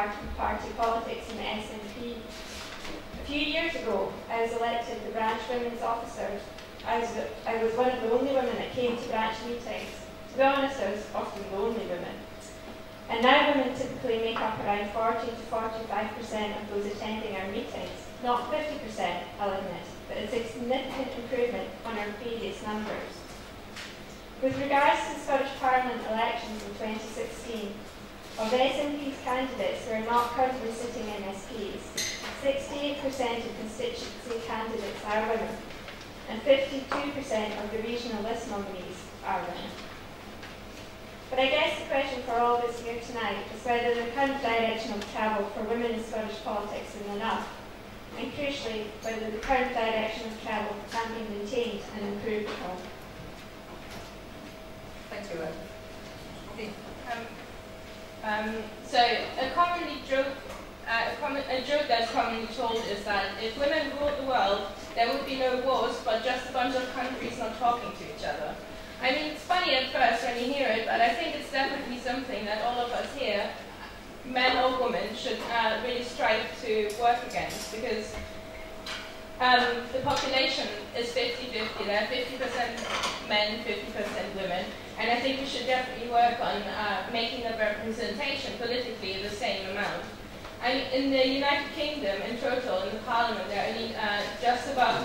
party politics in the SNP. A few years ago, I was elected the branch women's officer. I was one of the only women that came to branch meetings. To be honest, I was often the only woman. And now women typically make up around 40 to 45% of those attending our meetings. Not 50%, I'll admit, but a significant improvement on our previous numbers. With regards to the Scottish Parliament elections in 2016, of the SNP's candidates who are not currently sitting MSPs, 68% of constituency candidates are women, and 52% of the regional list nominees are women. But I guess the question for all of us here tonight is whether the current direction of travel for women in Scottish politics is enough, and crucially, whether the current direction of travel can be maintained and improved upon. Thank you, So a joke that's commonly told is that if women ruled the world, there would be no wars, but just a bunch of countries not talking to each other. I mean, it's funny at first when you hear it, but I think it's definitely something that all of us here, men or women, should really strive to work against, because the population is 50-50. There are 50% men, 50% women, and I think we should definitely work on making the representation politically the same amount. In the United Kingdom, in total, in the Parliament, there are only just about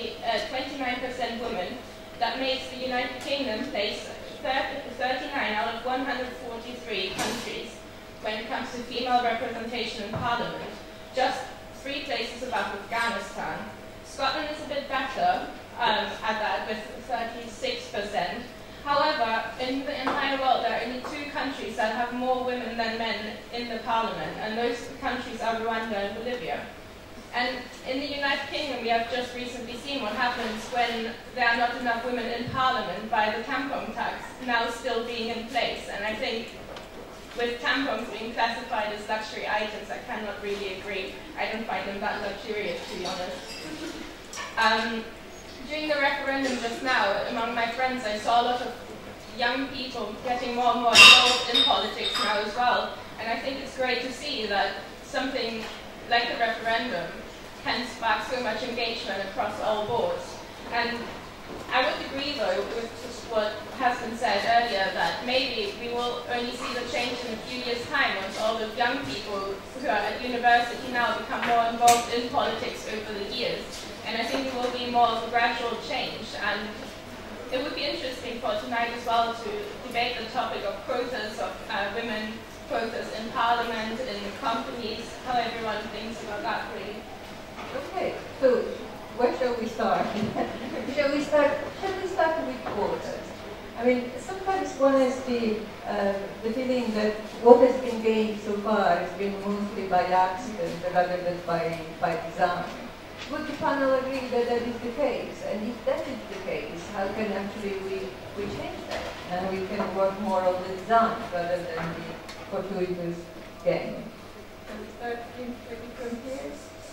29% women. That makes the United Kingdom place 39 out of 143 countries when it comes to female representation in Parliament. Just 3 places above Afghanistan. Scotland is a bit better at that, with 36%. However, in the entire world, there are only 2 countries that have more women than men in the Parliament, and those countries are Rwanda and Bolivia. And in the United Kingdom, we have just recently seen what happens when there are not enough women in Parliament by the tampon tax now still being in place. And I think with tampons being classified as luxury items, I cannot really agree. I don't find them that luxurious, to be honest. During the referendum just now, among my friends, I saw a lot of young people getting more and more involved in politics now as well. And I think it's great to see that something like the referendum can spark so much engagement across all boards. And I would agree, though, with what has been said earlier, that maybe we will only see the change in a few years' time once all the young people who are at university now become more involved in politics over the years. And I think it will be more of a gradual change. And it would be interesting for tonight as well to debate the topic of quotas of women, quotas in Parliament, in companies, how everyone thinks about that, really. Okay, so where shall we start? Shall we start with quotas? I mean, sometimes one has the feeling that what has been gained so far has been mostly by accident rather than by design. Would the panel agree that that is the case? And if that is the case, how can actually we change that? And we can work more on the design rather than the fortuitous gain. Can we start from here?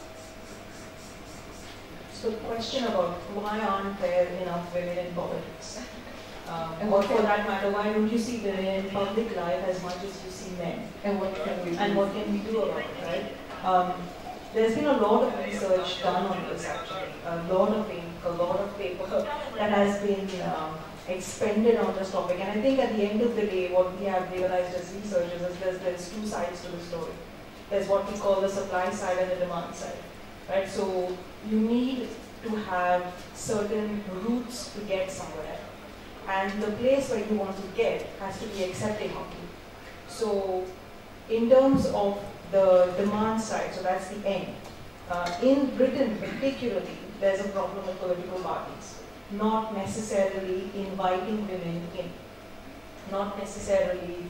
So the question about why aren't there enough women in politics? Or for that matter, why don't you see women in public life as much as you see men? And what can we do? And what can we do about it, right? There's been a lot of research done on this actually, a lot of ink, a lot of paper that has been expended on this topic. And I think at the end of the day, what we have realized as researchers is there's 2 sides to the story. There's what we call the supply side and the demand side, right? So you need to have certain routes to get somewhere. And the place where you want to get has to be accepting of you. So in terms of the demand side, so that's the end. In Britain particularly, there's a problem with political parties not necessarily inviting women in, not necessarily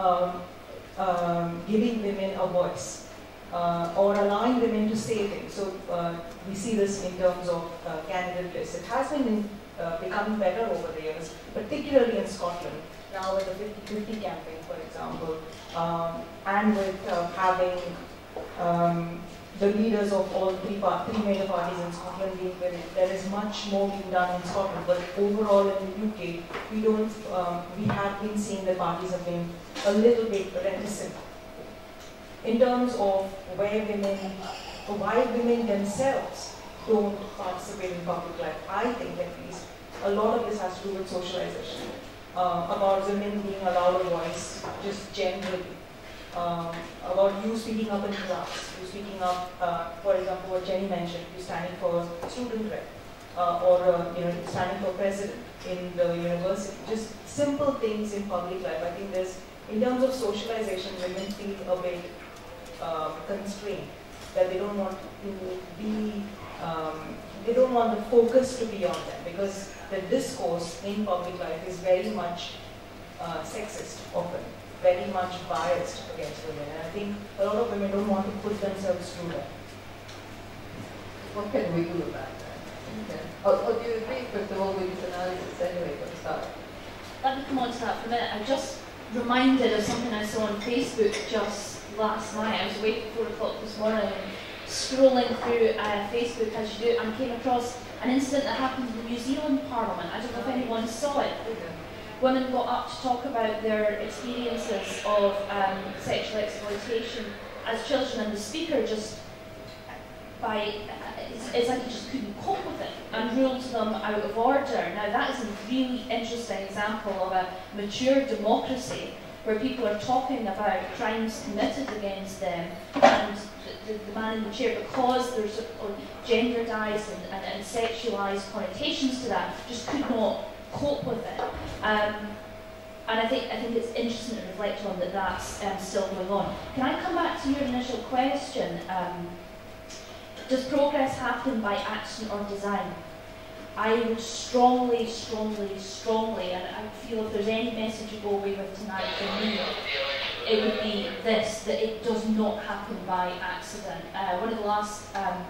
giving women a voice, or allowing women to say things. So we see this in terms of candidate lists. It has been becoming better over the years, particularly in Scotland. Now with the 50-50 campaign, for example, and with having the leaders of all three major parties in Scotland being women, there is much more being done in Scotland. But overall in the UK, we have been seeing that parties have been a little bit reticent in terms of why women themselves don't participate in public life, I think at least, a lot of this has to do with socialization, about women being allowed a voice, just generally, about you speaking up in class, you speaking up, for example, what Jenny mentioned, you standing for student rep, or standing for president in the university, just simple things in public life. I think there's, in terms of socialization, women feel a bit constrained, that they don't want to be, they don't want the focus to be on them, because the discourse in public life is very much sexist often, very much biased against women, and I think a lot of women don't want to put themselves through that. What can we do about that? Okay. Oh, do you agree, first of all, with this analysis anyway, for the start? Let me come on to that for a minute. I'm just reminded of something I saw on Facebook just last night. I was awake at 4 o'clock this morning and scrolling through Facebook as you do, and came across an incident that happened in the New Zealand Parliament. I don't know if anyone saw it. Women got up to talk about their experiences of sexual exploitation as children, and the speaker just, it's like he just couldn't cope with it and ruled them out of order. Now that is a really interesting example of a mature democracy where people are talking about crimes committed against them, and the man in the chair, because there's genderised and sexualised connotations to that, just could not cope with it. And I think it's interesting to reflect on that that's still going on. Can I come back to your initial question? Does progress happen by action or design? I would strongly, and I feel if there's any message you go away with tonight from me, it would be this, that it does not happen by accident. One of the last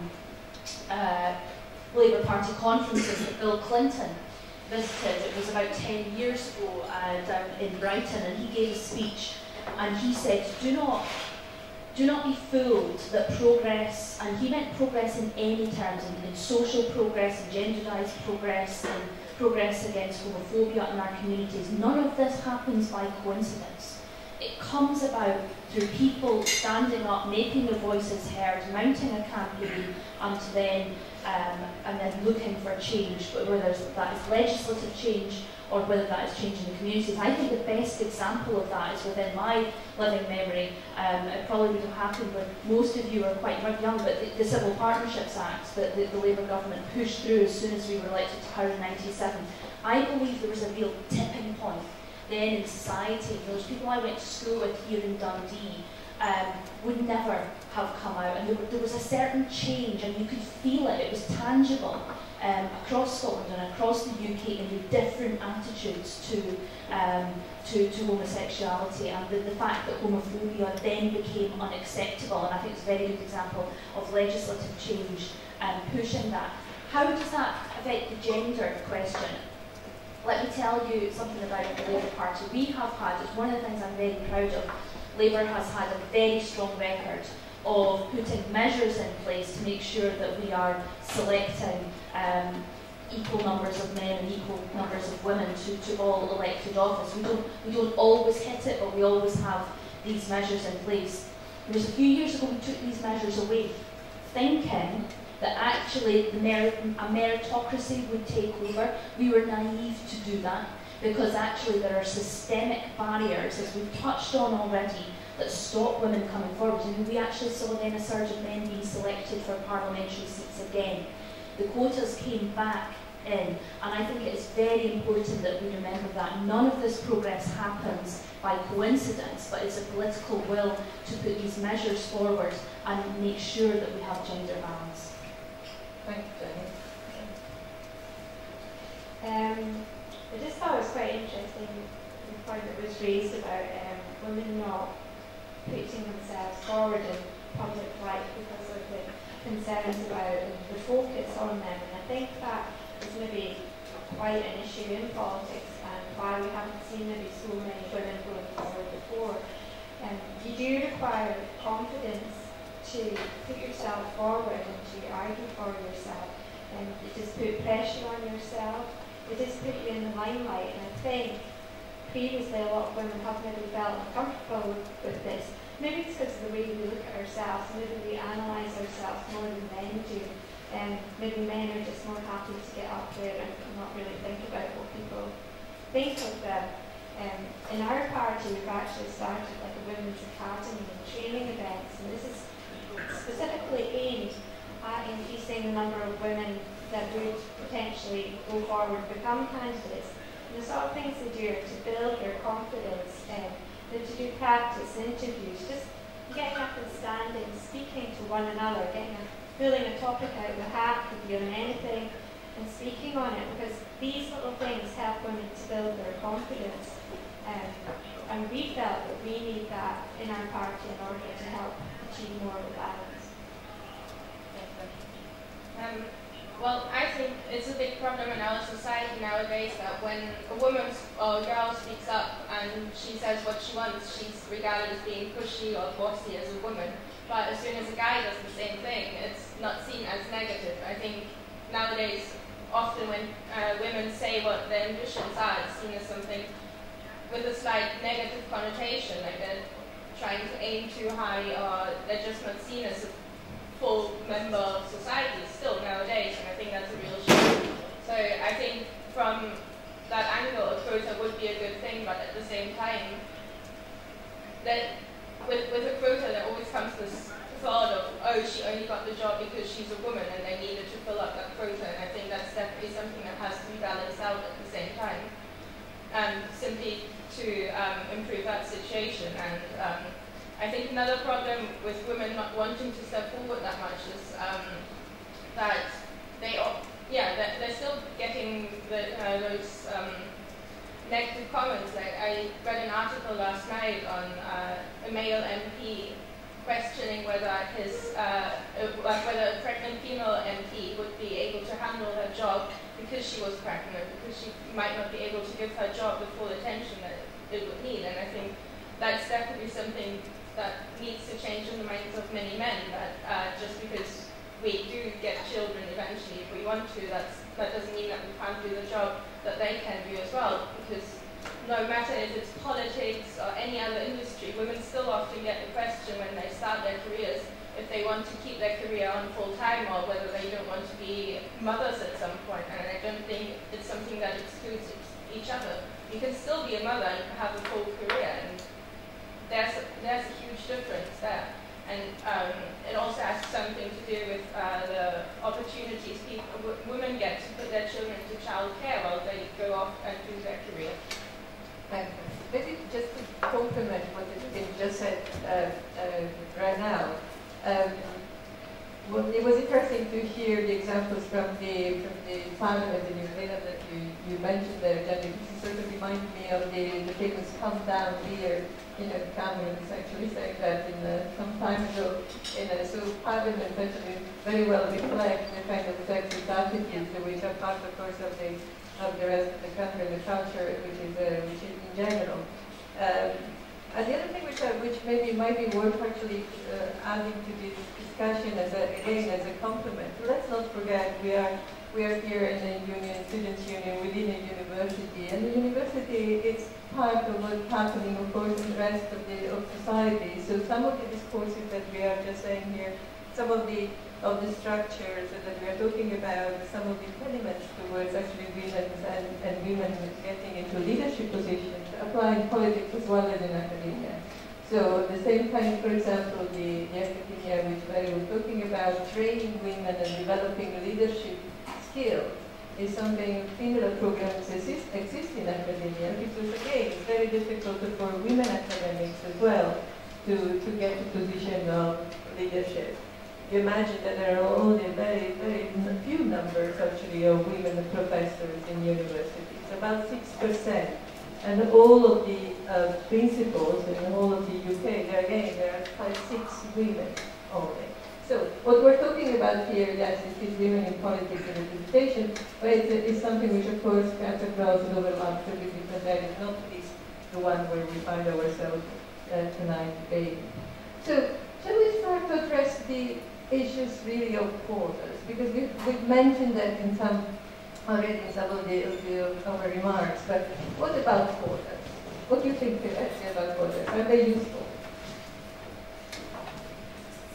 Labour Party conferences that Bill Clinton visited, it was about 10 years ago down in Brighton, and he gave a speech and he said, do not be fooled that progress, and he meant progress in any terms, in social progress, in genderised progress, and progress against homophobia in our communities. None of this happens by coincidence. It comes about through people standing up, making their voices heard, mounting a campaign, and then looking for change, whether that is legislative change or whether that is changing the communities. I think the best example of that is within my living memory. It probably would have happened when most of you are quite young, but the Civil Partnerships Act that the Labour government pushed through as soon as we were elected to power in '97. I believe there was a real tipping point then in society. Those people I went to school with here in Dundee would never have come out, and there was a certain change, and you could feel it. It was tangible across Scotland and across the UK in the different attitudes to homosexuality, and the fact that homophobia then became unacceptable. And I think it's a very good example of legislative change pushing that. How does that affect the gender question? Let me tell you something about the Labour Party. We have had, it's one of the things I'm very proud of, Labour has had a very strong record of putting measures in place to make sure that we are selecting equal numbers of men and equal numbers of women to all elected office. We don't always hit it, but we always have these measures in place. It was a few years ago we took these measures away, thinking that actually a meritocracy would take over. We were naive to do that, because actually there are systemic barriers, as we've touched on already, that stop women coming forward. And we actually saw then a surge of men being selected for parliamentary seats again. The quotas came back in, and I think it is very important that we remember that none of this progress happens by coincidence, but it's a political will to put these measures forward and make sure that we have gender balance. Thank you, I just thought it was quite interesting the point that was raised about women not putting themselves forward in public life because of the concerns about the focus on them. And I think that is maybe quite an issue in politics, and why we haven't seen maybe so many women going forward before. You do require confidence to put yourself forward and to argue for yourself, and it just put pressure on yourself. It just put you in the limelight, and I think previously a lot of women have maybe felt uncomfortable with this, maybe it's because of the way we look at ourselves, maybe we analyse ourselves more than men do. Maybe men are just more happy to get up there and not really think about what people think of them. In our party, we've actually started like a women's academy and training events, and this is specifically aimed at increasing the number of women that would potentially go forward, become candidates. And the sort of things they do are to build their confidence, to do practice interviews, just getting up and standing, speaking to one another, pulling a topic out of the hat, could be on anything, and speaking on it, because these little things help women to build their confidence. And we felt that we need that in our party in order to help achieve more of the balance. Well, I think it's a big problem in our society nowadays that when a woman or a girl speaks up and she says what she wants, she's regarded as being pushy or bossy as a woman. But as soon as a guy does the same thing, it's not seen as negative. I think nowadays, often when women say what their ambitions are, it's seen as something with a slight negative connotation, like they're trying to aim too high, or they're just not seen as a full member of society still nowadays, and I think that's a real shame. So I think from that angle, a quota would be a good thing, but at the same time, that with a quota there always comes this thought of, oh, she only got the job because she's a woman and they needed to fill up that quota, and I think that's definitely something that has to be balanced out at the same time, simply to improve that situation. And I think another problem with women not wanting to step forward that much is that they're still getting those negative comments. Like I read an article last night on a male MP questioning whether whether a pregnant female MP would be able to handle her job because she was pregnant, because she might not be able to give her job the full attention that it would need. And I think that's definitely something that needs to change in the minds of many men, that just because we do get children eventually, if we want to, that doesn't mean that we can't do the job that they can do as well, because no matter if it's politics or any other industry, women still often get the question when they start their careers if they want to keep their career on full-time or whether they don't want to be mothers at some point. And I don't think it's something that excludes each other. You can still be a mother and have a full career, and there's a huge difference there. And it also has something to do with the opportunities women get to put their children into childcare while they go off and do their career. Thank you. Maybe just to complement what has been just said right now. Well, it was interesting to hear the examples from the parliament in Neverendum that you mentioned there, Jenny. It sort of reminded me of the famous come down here. Cameron is actually saying that some time ago. So Parliament actually very well reflects the kind of sexist attitudes which are part, of course, of the rest of the country, the culture, which is in general. And the other thing which maybe might be worth actually adding to this discussion as a compliment. Let's not forget we are here in a union, students' union within a university, and the university is part of what's happening, of course, in the rest of society. So some of the discourses that we are just saying here, some of the structures that we are talking about, some of the impediments towards actually women and women getting into leadership positions apply in politics as well as in academia. So at the same time, for example, the academia which Vari was talking about, training women and developing leadership skills is something similar programs exist in academia, because again, it's very difficult for women academics as well to get to position of leadership. You imagine that there are only very, very few numbers actually of women professors in universities, about 6%. And all of the principals in the whole of the UK, there are 6 women only. So what we're talking about here, yes, is women in politics and representation, but it's something which, of course, cuts across and overlaps with different areas, not least the one where we find ourselves tonight debating. So shall we start to address the issues really of quotas? Because we've mentioned that in already in some of our remarks, but what about quotas? What do you think, Edzia, about quotas? Are they useful?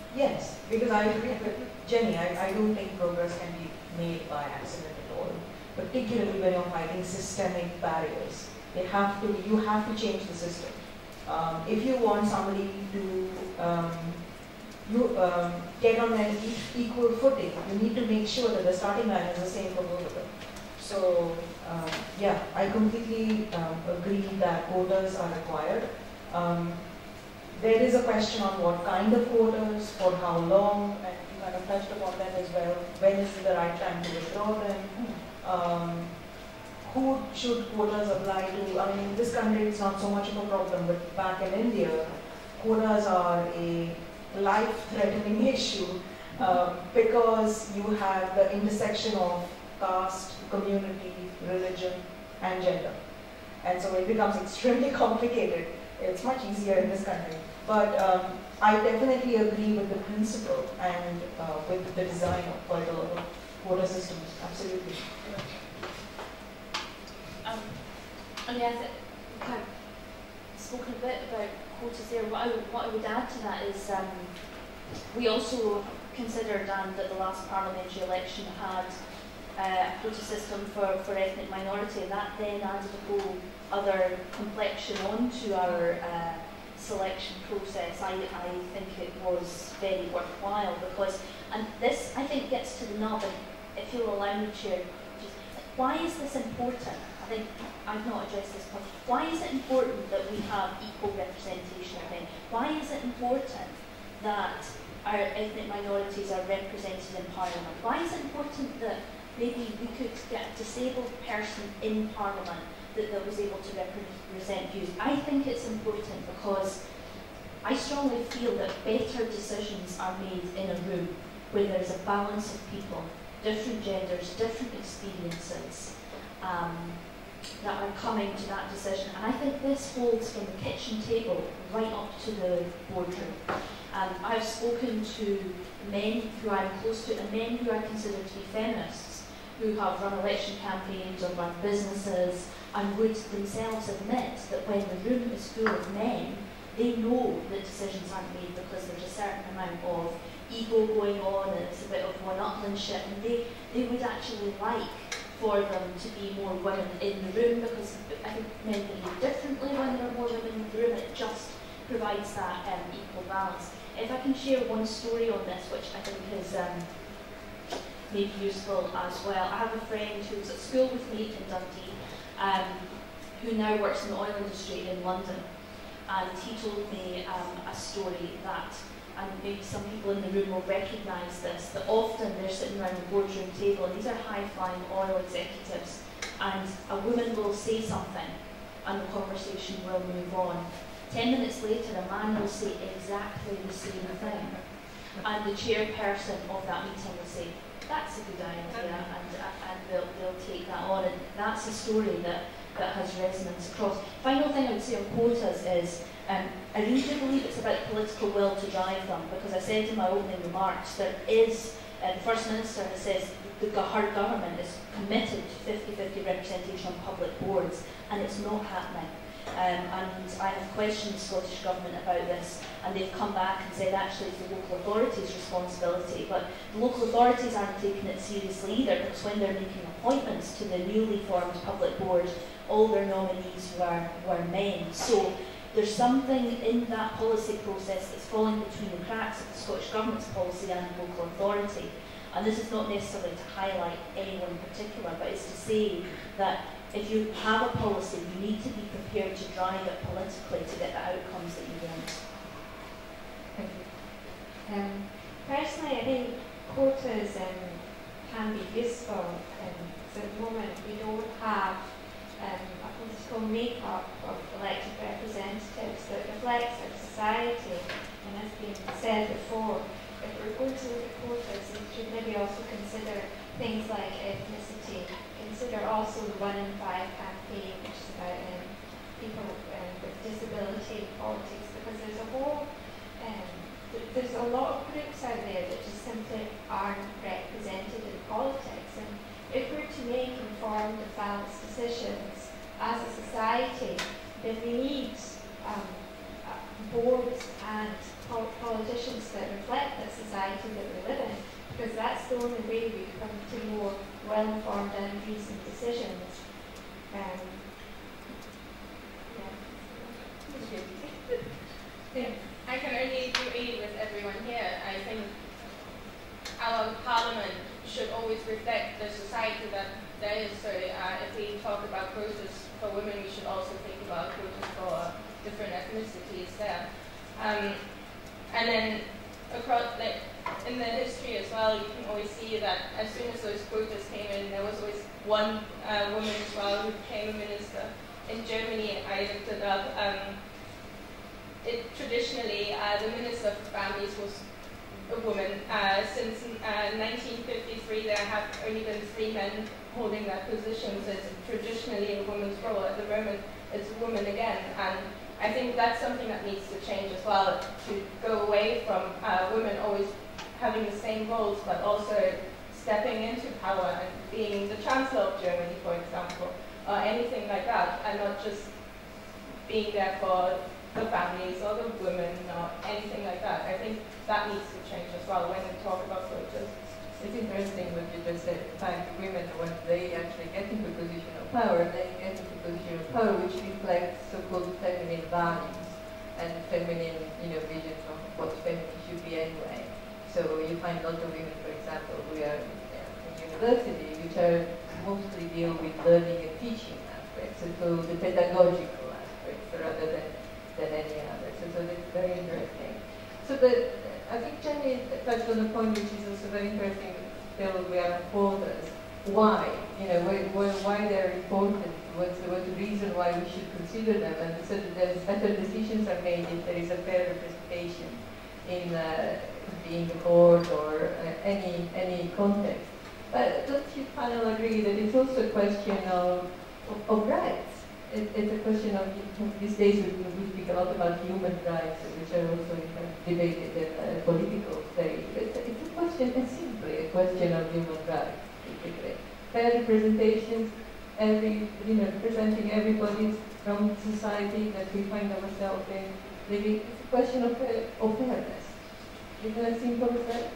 Yes, because I agree with Jenny. I don't think progress can be made by accident at all, particularly when you're fighting systemic barriers. You have to change the system. If you want somebody to get on an equal footing, you need to make sure that the starting line is the same for both of them. So, yeah, I completely agree that quotas are required. There is a question on what kind of quotas, for how long, and you kind of touched upon that as well. When is the right time to withdraw them? Who should quotas apply to? I mean, in this country it's not so much of a problem, but back in India, quotas are a life-threatening issue because you have the intersection of caste, community, religion, and gender. And so it becomes extremely complicated. It's much easier in this country. But I definitely agree with the principle and with the design of quite a lot of quota systems. Absolutely. I mean, I've kind of spoken a bit about quotas there. What I would add to that is we also considered that the last parliamentary election had a quota system for ethnic minority, and that then added a whole other complexion onto our selection process. I think it was very worthwhile because, and this I think gets to the nub, and if you'll allow me, Chair, why is this important? I think I've not addressed this point. Why is it important that we have equal representation of men? Why is it important that our ethnic minorities are represented in Parliament? Why is it important that maybe we could get a disabled person in Parliament that was able to represent views? I think it's important because I strongly feel that better decisions are made in a room where there's a balance of people, different genders, different experiences, that are coming to that decision. And I think this holds from the kitchen table right up to the boardroom. I've spoken to men who I'm close to and men who I consider to be feminists, who have run election campaigns or run businesses, and would themselves admit that when the room is full of men, they know that decisions aren't made because there's a certain amount of ego going on and it's a bit of one-upmanship, and they would actually like for them to be more women in the room because I think men behave differently when there are more women in the room. It just provides that equal balance. If I can share one story on this, which I think is maybe useful as well. I have a friend who was at school with me in Dundee, who now works in the oil industry in London, and he told me a story that, and maybe some people in the room will recognise this, that often they're sitting around the boardroom table, and these are high-flying oil executives, and a woman will say something, and the conversation will move on. 10 minutes later, a man will say exactly the same thing, and the chairperson of that meeting will say, that's a good idea, and they'll take that on, and that's a story that has resonance across. Final thing I would say on quotas is, I really do believe it's about political will to drive them, because I said in my opening remarks, there is, the First Minister says her government is committed to 50-50 representation on public boards, and it's not happening. And I have questioned the Scottish Government about this, and they've come back and said actually it's the local authorities' responsibility, but the local authorities aren't taking it seriously either, because when they're making appointments to the newly formed public board, all their nominees were men. So there's something in that policy process that's falling between the cracks of the Scottish Government's policy and the local authority. And this is not necessarily to highlight anyone in particular, but it's to say that if you have a policy, you need to be prepared to drive it politically to get the outcomes that you want. Thank you. Personally, I think quotas can be useful. So at the moment, we don't have a political makeup of elected representatives that reflects our society. And as has been said before, if we're going to look at quotas, we should maybe also consider things like ethnicity. Consider also the 1 in 5 campaign, which is about people with disability in politics, because there's a lot of groups out there that just simply aren't represented in politics. And if we're to make informed and balanced decisions as a society, then we need boards and politicians that reflect the society that we live in, because that's the only way we come to more well-informed and reasoned decisions. I can only agree with everyone here. I think our parliament should always reflect the society that there is. So if we talk about quotas for women, we should also think about quotas for different ethnicities there. And then across, like, in the history as well, you can always see that as soon as those quotas came in, there was always one woman as well who became a minister. In Germany, I looked it up. Traditionally, the Minister for Families was a woman. Since 1953, there have only been 3 men holding that position, so it's traditionally a woman's role. At the moment, it's a woman again, and I think that's something that needs to change as well, to go away from women always having the same roles, but also stepping into power and being the Chancellor of Germany, for example, or anything like that, and not just being there for the families or the women or anything like that. I think that needs to change as well when we talk about quotas. It's interesting what you just said. In fact, women, when they actually get into a position of power, they get into a position of power which reflects so-called feminine values and feminine, visions of what feminine should be anyway. So you find a lot of women, for example, who are in university, which are mostly deal with learning and teaching aspects, so the pedagogical aspects rather than any other. So that's very interesting. So I think Jenny touched on a point which is also very interesting. Still, we are quotas. Why? Why they're important? What's the reason why we should consider them? And so that better decisions are made if there is a fair representation in being a board or any context. But don't you panel agree that it's also a question of rights? It's a question of, these days we speak a lot about human rights, which are also debated in a political stage. It's a question, it's simply a question of human rights, basically. Fair representations, representing everybody from society that we find ourselves in living. It's a question of fairness. Isn't it as simple as that?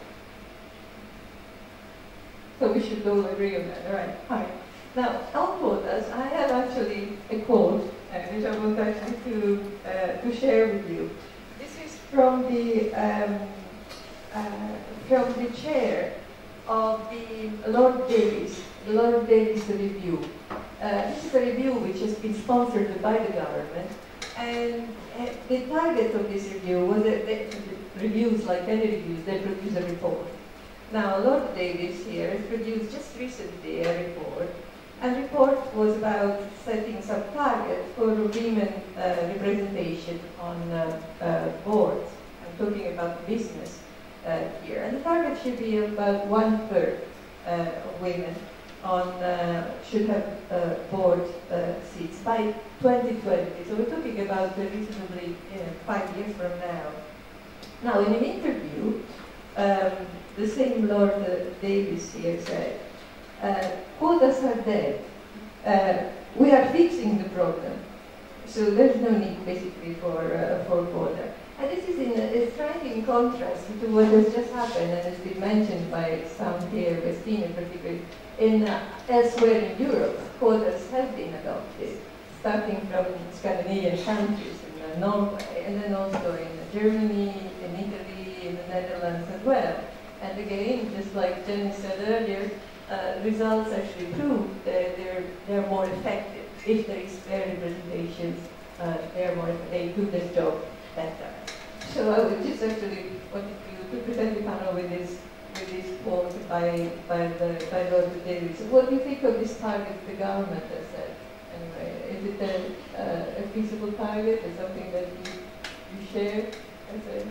So we should all agree on that, right? Fine. Now, on quotas, I have actually a quote, which I would like to share with you. This is from the chair of the Lord Davies Review. This is a review which has been sponsored by the government, and the target of this review was that reviews, like any reviews, they produce a report. Now, Lord Davies here has produced just recently a report. And the report was about setting some targets for women representation on boards. I'm talking about business here. And the target should be about 1/3 of women should have board seats by 2020. So we're talking about reasonably 5 years from now. Now, in an interview, the same Lord Davies here said, quotas are dead. We are fixing the problem. So there's no need basically for quota. And this is in a striking contrast to what has just happened and has been mentioned by some here, by Stine particularly. Elsewhere in Europe, quotas have been adopted, starting from Scandinavian countries, in Norway, and then also in Germany, in Italy, in the Netherlands as well. And again, just like Jenny said earlier, results actually prove that they're more effective. If there is fair representations, they do their job better. So I would just actually wanted to present the panel with this quote by Lord Davies. What do you think of this target the government has set? Anyway, is it a feasible target? Is something that you share as a?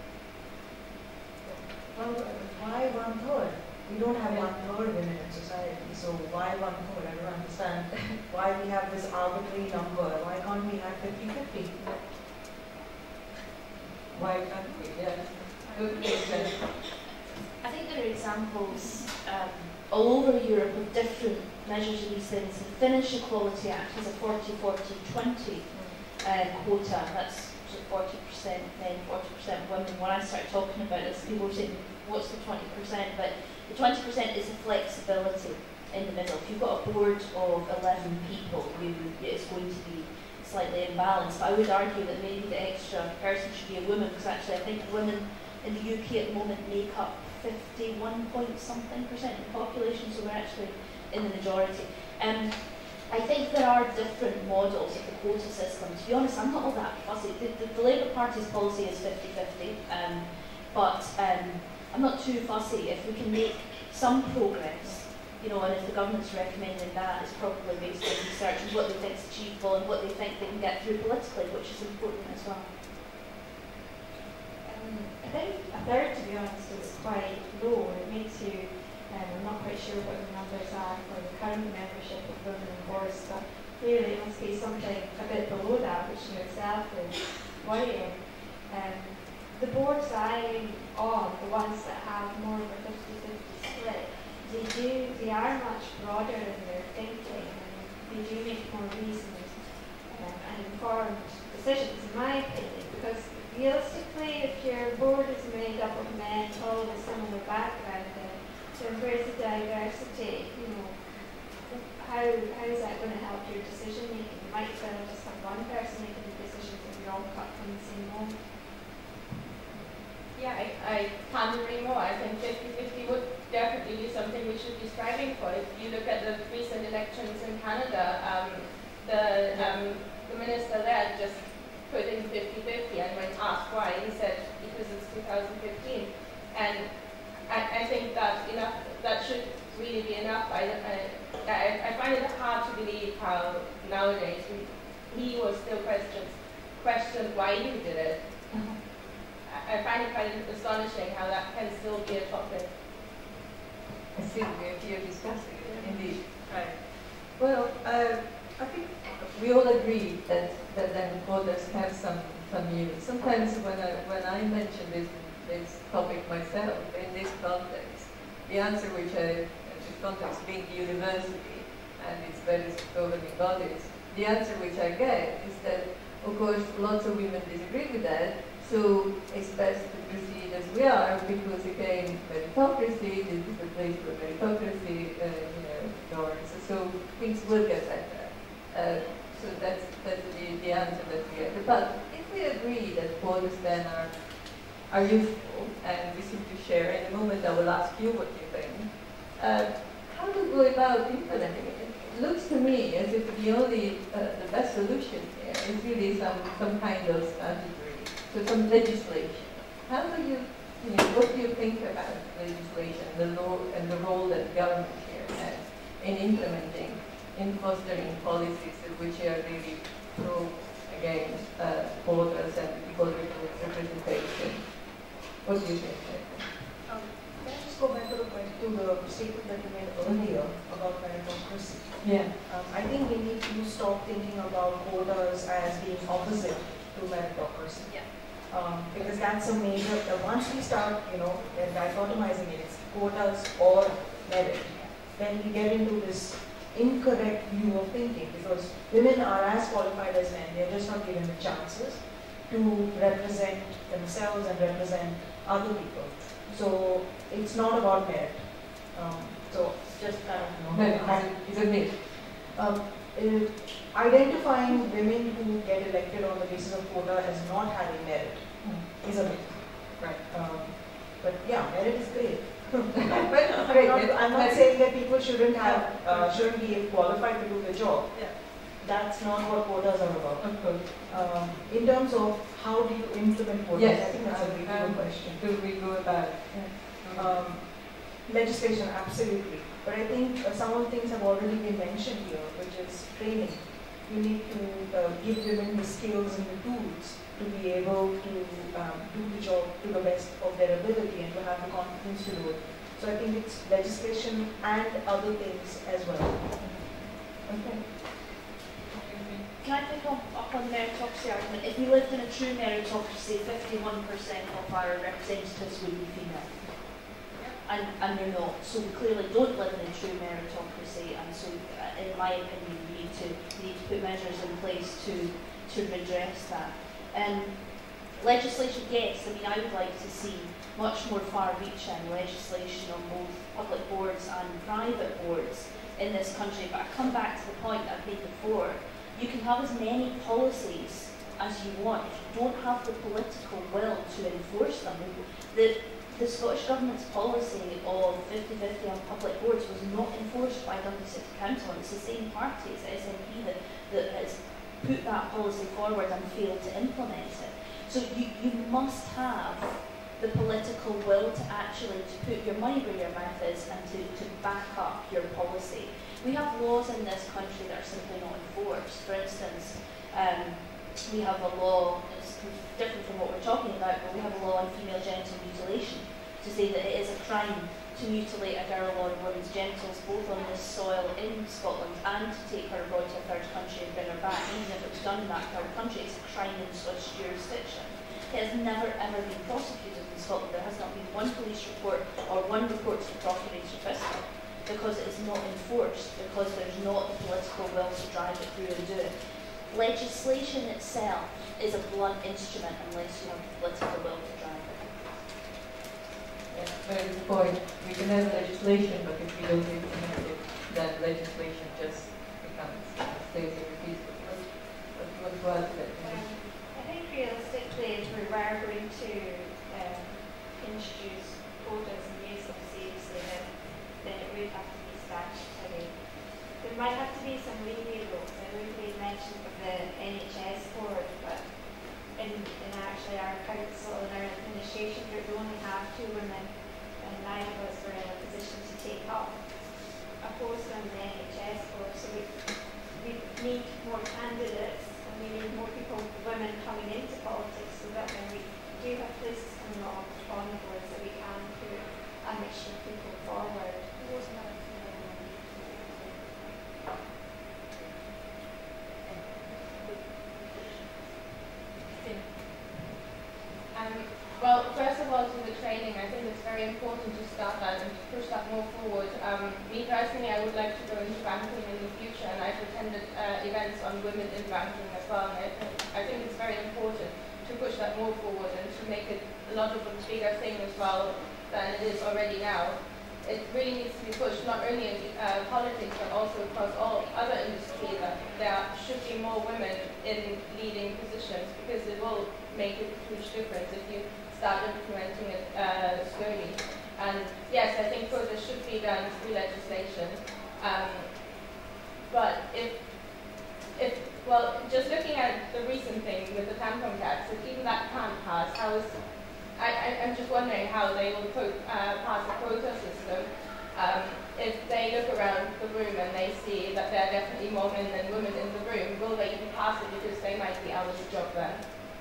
Well, why 1/3? We don't have 1/3 women in society, so why 1/3? I don't understand why we have this arbitrary number. Why can't we have 50-50? Why can't we? Yes. I think there are examples all over Europe of different measures of these things. The Finnish Equality Act has a 40-40-20 quota. That's was it 40% men, 40% women. When I started talking about this, people were saying, what's the 20%? But the 20% is the flexibility in the middle. If you've got a board of 11 people, it's going to be slightly imbalanced. But I would argue that maybe the extra person should be a woman, because actually I think women in the UK at the moment make up 51 point something % of the population, so we're actually in the majority. I think there are different models of the quota system. To be honest, I'm not all that fussy. The Labour Party's policy is 50-50, but I'm not too fussy. If we can make some progress, you know, and if the government's recommending that, it's probably based on research and what they think is achievable and what they think they can get through politically, which is important as well. I think a third, to be honest, is quite low. It makes you, I'm not quite sure what the numbers are for the current membership of women in boards, but clearly it must be something a bit below that, which in itself is worrying. The boards I'm on, the ones that have more of a 50-50 split, they are much broader in their thinking, and they do make more reasoned and informed decisions, in my opinion, because realistically, if your board is made up of men all with similar background, then where's the diversity? You know, how is that going to help your decision making? You might just have one person making the decisions and you're all cut from the same mold. Yeah, I can't agree more. I think 50-50 would definitely be something we should be striving for. If you look at the recent elections in Canada, the minister there just put in 50-50, and when asked why, he said because it's 2015. And I think that should really be enough. I find it hard to believe how nowadays he was still questioned why he did it. I find it quite astonishing how that can still be a topic. I see we're here discussing it, indeed. Right. Well, I think we all agree that then quotas have some use. Sometimes when I mention this topic myself in this context, the answer which this context being the university and its various governing bodies, the answer which I get is that, of course, lots of women disagree with that. So it's best to proceed as we are, because again, meritocracy, this is the place where meritocracy governs. So things will get better. So that's the answer that we have. But if we agree that quotas then are useful, and we seem to share, in a moment I will ask you what you think, how do we go about implementing it? It looks to me as if the best solution here is really some kind of strategy. So some legislation. How do what do you think about legislation, the law, and the role that government here has in implementing, in fostering policies which are really against quotas and equal representation? What do you think? Can I just go back to the statement that you made earlier about meritocracy? Yeah. I think we need to stop thinking about quotas as being opposite to meritocracy. Yeah. Because that's a major, once we start, dichotomizing it, it's quotas or merit, then we get into this incorrect view of thinking, because women are as qualified as men, they're just not given the chances to represent themselves and represent other people. So it's not about merit. So just it's a myth. Identifying women who get elected on the basis of quota as not having merit is a myth. Right. But yeah, merit is great. I'm not saying that people shouldn't be qualified to do the job. Yeah. That's not what quotas are about. Of course. In terms of how do you implement quotas, yes, I think that's a really good question. Do we go about it? Legislation, absolutely. But I think some of the things have already been mentioned here, which is training. You need to give women the skills and the tools to be able to do the job to the best of their ability and to have the confidence to do it. So I think it's legislation and other things as well. Okay. Can I pick up on the meritocracy argument? If we lived in a true meritocracy, 51% of our representatives would be female. And they're not. So we clearly don't live in a true meritocracy, and so in my opinion we need to put measures in place to redress that. Legislation, yes. I mean, I would like to see much more far-reaching legislation on both public boards and private boards in this country. But I come back to the point I've made before. You can have as many policies as you want. If you don't have the political will to enforce them, the Scottish Government's policy of 50-50 on public boards was not enforced by Dundee City Council, and it's the same party as SNP that has put that policy forward and failed to implement it. So you must have the political will to actually put your money where your mouth is and to back up your policy. We have laws in this country that are simply not enforced. For instance, we have a law, it's different from what we're talking about, but we have a law on female genital mutilation to say that it is a crime to mutilate a girl or a woman's genitals both on this soil in Scotland and to take her abroad to a third country and bring her back. Even if it's done in that third country, it's a crime in Scottish jurisdiction. It has never ever been prosecuted in Scotland. There has not been one police report or one report to the Procurator Fiscal because it is not enforced, because there's not the political will to drive it through and do it. Legislation itself is a blunt instrument unless you have the political will to drive it. Yeah, very good point. We can have legislation, but if we don't implement it, then legislation just becomes stays in the piece. What do you want to add to that? I think realistically, if we were going to introduce quotas and use them seriously, then it would have to be statutory. There might have to be some leeway rules. I know you made mention of the NHS board, but in actually our council and our administration group, we only have 2 women, and neither of us were in a position to take up a post on the NHS board. So we need more candidates, and we need more people, women coming into politics, so that when we do have places coming on the boards, that we can put a mixture of people forward. Well, first of all, to the training, I think it's very important to start that and to push that more forward. Me personally, I would like to go into banking in the future, and I've attended events on women in banking as well, and I think it's very important to push that more forward and to make it a lot of a bigger thing as well than it is already now. It really needs to be pushed not only in politics but also across all other industries, that there should be more women in leading positions, because it will make a huge difference if you start implementing it slowly. And yes, I think quotas should be done through legislation. But well, just looking at the recent thing with the tampon tax, if even that can't pass, I'm just wondering how they will pass a quota system. If they look around the room and they see that there are definitely more men than women in the room, will they even pass it because they might be out of the job then?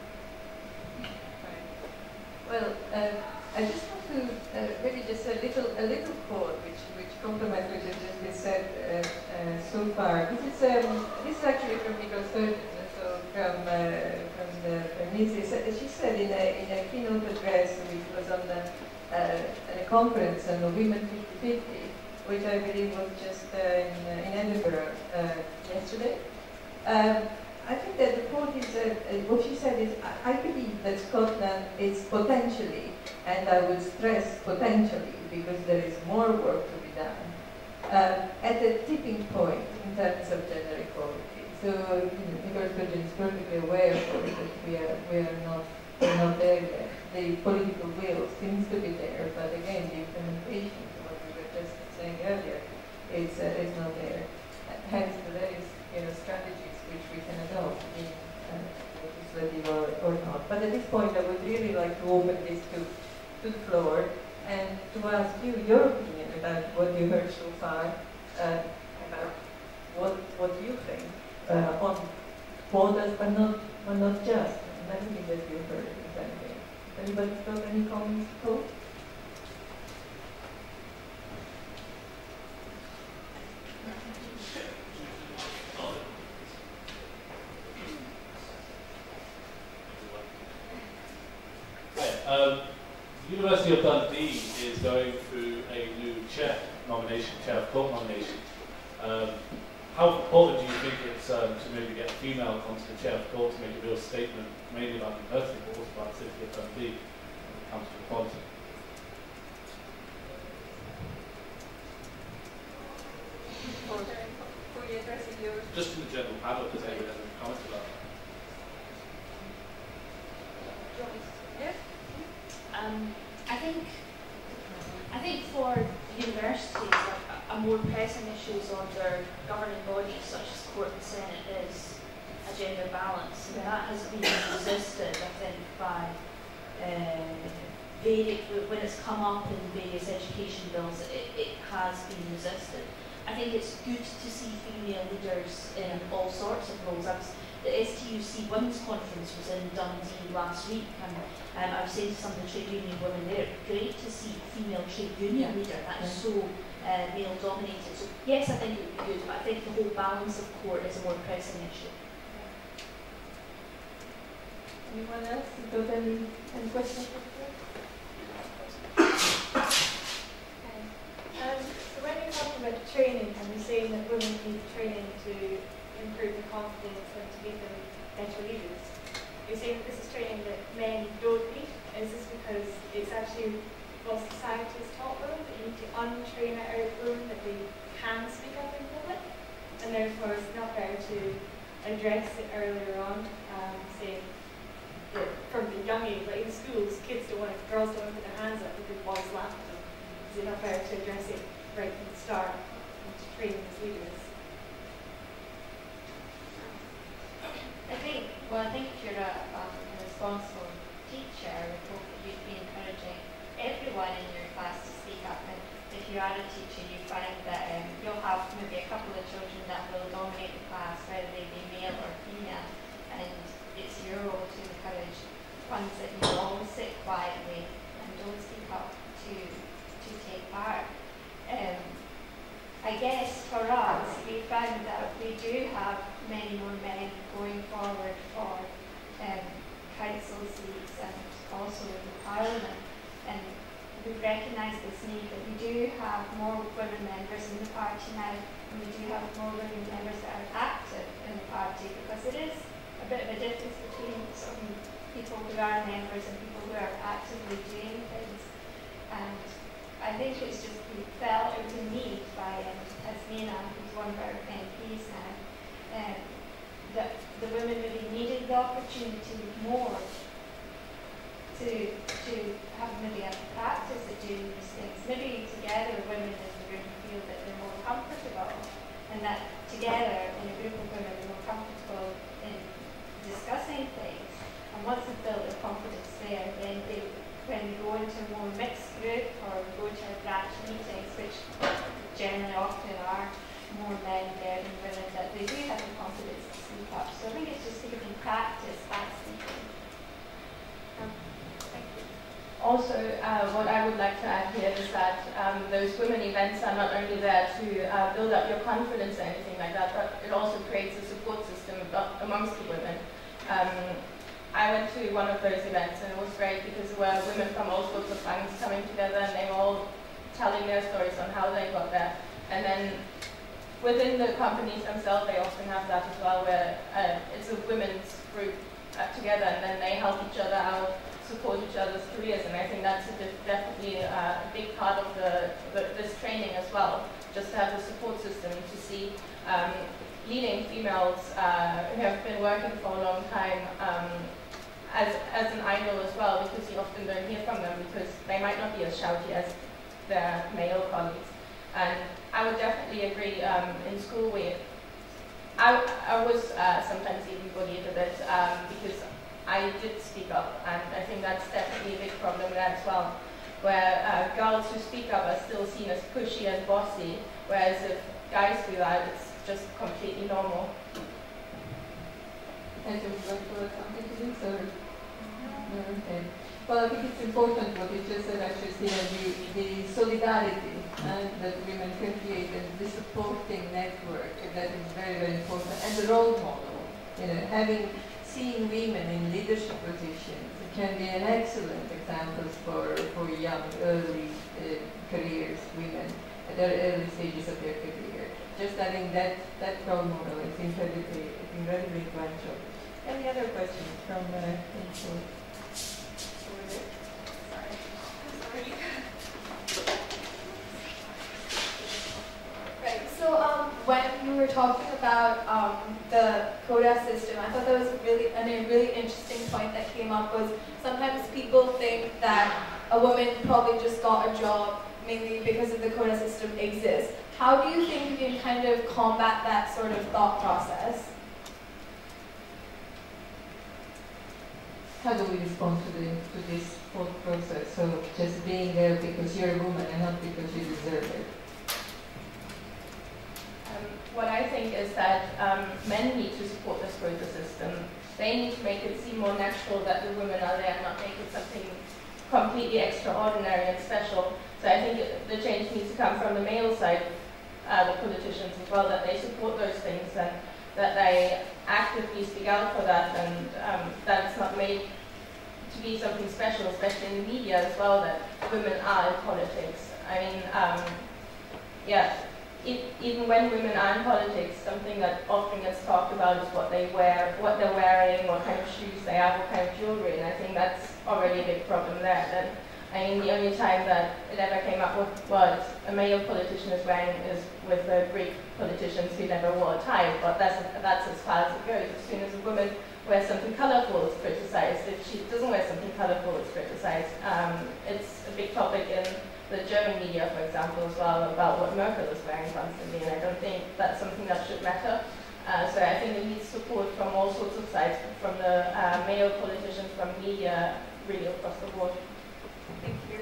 Well, I just want to maybe just a little quote which complements what has just been said so far. This is actually from Nicole Sturgeon, so from the feminists. She said in a keynote address which was on a conference on Women 50-50, which I believe was just in Edinburgh yesterday. I think that the quote is, what she said is, I believe that Scotland is potentially, and I would stress potentially, because there is more work to be done, at a tipping point in terms of gender equality. So, Nicole Sturgeon is perfectly aware of course, that we're not there yet. The political will seems to be there, but again, the implementation, what we were just saying earlier, is not there. Hence, there is strategies which we can adopt in legislative or not. But at this point, I would really like to open this to the floor and to ask you your opinion about what you heard so far, about what you think on quotas, but not just everything that you heard exactly. Anybody got any comments to quote? The University of Dundee is going through a new chair of court nomination. how important do you think it's to maybe get a female constable chair of court to make a real statement, mainly about diversity, but also about civic authority when it comes to equality? Just in the general panel, does anybody have any comments about that? Yes. I think for universities, a more pressing issues on their governing bodies, such as court and senate, is a gender balance. And that has been resisted, I think, by when it's come up in various education bills, it has been resisted. I think it's good to see female leaders in all sorts of roles. The STUC Women's Conference was in Dundee last week, and I was saying to some of the trade union women there, great to see a female trade union leader. That is so male dominated. So yes, I think it would be good, but I think the whole balance of court is a more pressing issue. Anyone else? Got any questions? So when you're talking about training, and you're saying that women need training to improve their confidence and to make them better leaders, you're saying that this is training that men don't need? Is this because it's actually what society has taught women, that you need to untrain out women that they can speak up in public, and therefore it's not better to address it earlier on, say from the young age, like in schools, girls don't want to put their hands up because boys laugh at them. Is it not better to address it right from the start and to train as leaders? I think if you're a responsible teacher, I would hope that you'd be encouraging everyone in your class to speak up. And if you are a teacher, you find that you'll have maybe a couple of children that will dominate the class, whether they be male or female, and it's your role to encourage ones that you always sit quietly and don't speak up to take part. I guess for us, we found that we do have many more men going forward for council seats and also in the parliament, and we've recognised this need that we do have more women members in the party now, and we do have more women members that are active in the party, because it is a bit of a difference between sort of people who are members and people who are actively doing things. And I think it's just we felt it was a need by Tasmina, who's one of our MPs now, that the women really needed the opportunity more to have maybe a practice at doing these things. Maybe together women in the room feel that they're more comfortable, and that together in a group of women they're more comfortable in discussing things. And once they've built their confidence there, then when we go into a more mixed group or go to our branch meetings, which generally often are more men there than women, that they do have the confidence to speak up. So I think it's just to give them practice at speaking. Also, what I would like to add here is that those women events are not only there to build up your confidence or anything like that, but it also creates a support system amongst the women. I went to one of those events and it was great because there were women from all sorts of banks coming together and they were all telling their stories on how they got there. And then within the companies themselves, they often have that as well, where it's a women's group together and then they help each other out, support each other's careers, and I think that's definitely a big part of this training as well, just to have the support system to see leading females who have been working for a long time as an idol as well, because you often don't hear from them because they might not be as shouty as their male colleagues. And I would definitely agree, in school I was sometimes even bullied a bit because I did speak up, and I think that's definitely a big problem there as well, where girls who speak up are still seen as pushy and bossy, whereas if guys do that, it's just completely normal. And you would like to add something to this, or? No, okay. Well, I think it's important what you just said, actually, Stine, the solidarity that women can create, and the supporting network, that is very, very important, and the role model. You know, seeing women in leadership positions can be an excellent example for young, early careers, women, at their early stages of their career. just adding that role model is incredibly influential. Any other questions from info? Over there? Sorry. Right. So when you were talking about the quota system, I thought that was a really interesting point that came up. Was sometimes people think that a woman probably just got a job mainly because of the quota system exists. How do you think you can kind of combat that sort of thought process? How do we respond to this thought process? So just being there because you're a woman and not because you deserve it. What I think is that men need to support this quota system. They need to make it seem more natural that the women are there and not make it something completely extraordinary and special. So I think the change needs to come from the male side, the politicians as well, that they support those things and that they actively speak out for that, and that it's not made to be something special, especially in the media as well, that women are in politics. I mean, yeah. Even when women are in politics, something that often gets talked about is what they wear, what they're wearing, what kind of shoes they have, what kind of jewelry, and I think that's already a big problem there. Then, I mean, the only time that it ever came up with what a male politician is wearing is with the Greek politicians who never wore a tie, but that's as far as it goes. As soon as a woman wears something colourful, it's criticised. If she doesn't wear something colourful, it's criticised. It's a big topic in the German media, for example, as well, about what Merkel is wearing constantly, and I don't think that's something that should matter. So I think it needs support from all sorts of sides, from the male politicians, from media, really across the board. Thank you.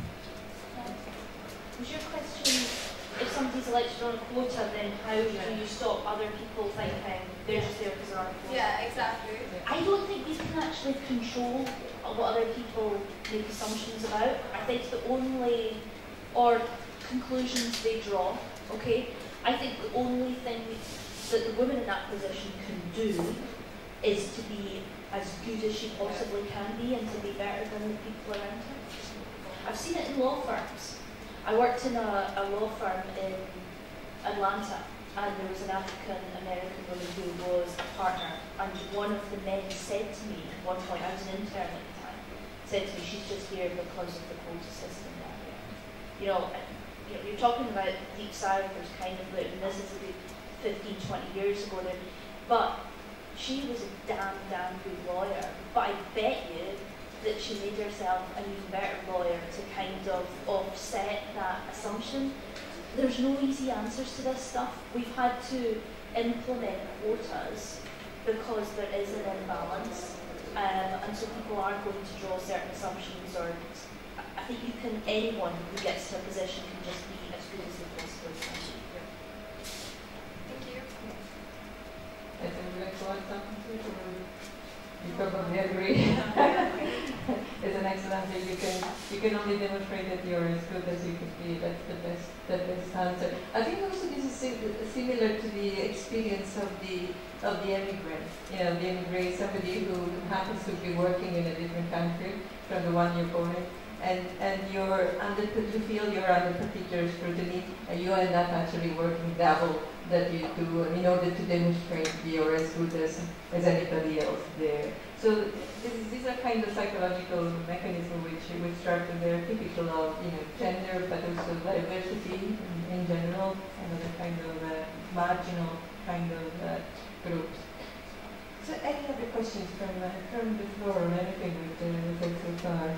Was your question, if somebody's elected on a quota, then how do you stop other people thinking they're just there because they're on a quota? Yeah, exactly. I don't think we can actually control what other people make assumptions about. I think the only, or conclusions they draw, okay? I think the only thing that the woman in that position can do is to be as good as she possibly can be and to be better than the people around her. I've seen it in law firms. I worked in a law firm in Atlanta, and there was an African-American woman who was a partner, and one of the men said to me at one point, I was an intern at the time, said to me, she's just here because of the quota system down here. You're talking about deep south, there's kind of, and this is a good 15, 20 years ago, but she was a damn good lawyer, but I bet you that she made herself an even better lawyer to kind of offset that assumption. There's no easy answers to this stuff. We've had to implement quotas because there is an imbalance, and so people are going to draw certain assumptions, or I think anyone who gets to a position can just be as good as they possibly can. Thank you. I think we'd like to add something to it, or you probably agree. It's an excellent thing. You can only demonstrate that you're as good as you could be. That's the best answer. I think also this is similar to the experience of the immigrant. The immigrant is somebody who happens to be working in a different country from the one you're born in, and you feel you're under particular scrutiny, and you end up actually working double that you do in order to demonstrate you're as good as anybody else there. So these are kind of psychological mechanisms which started there, typical of gender, but also diversity in general, and other kind of marginal kind of groups. So any other questions from the floor on anything we've said so far?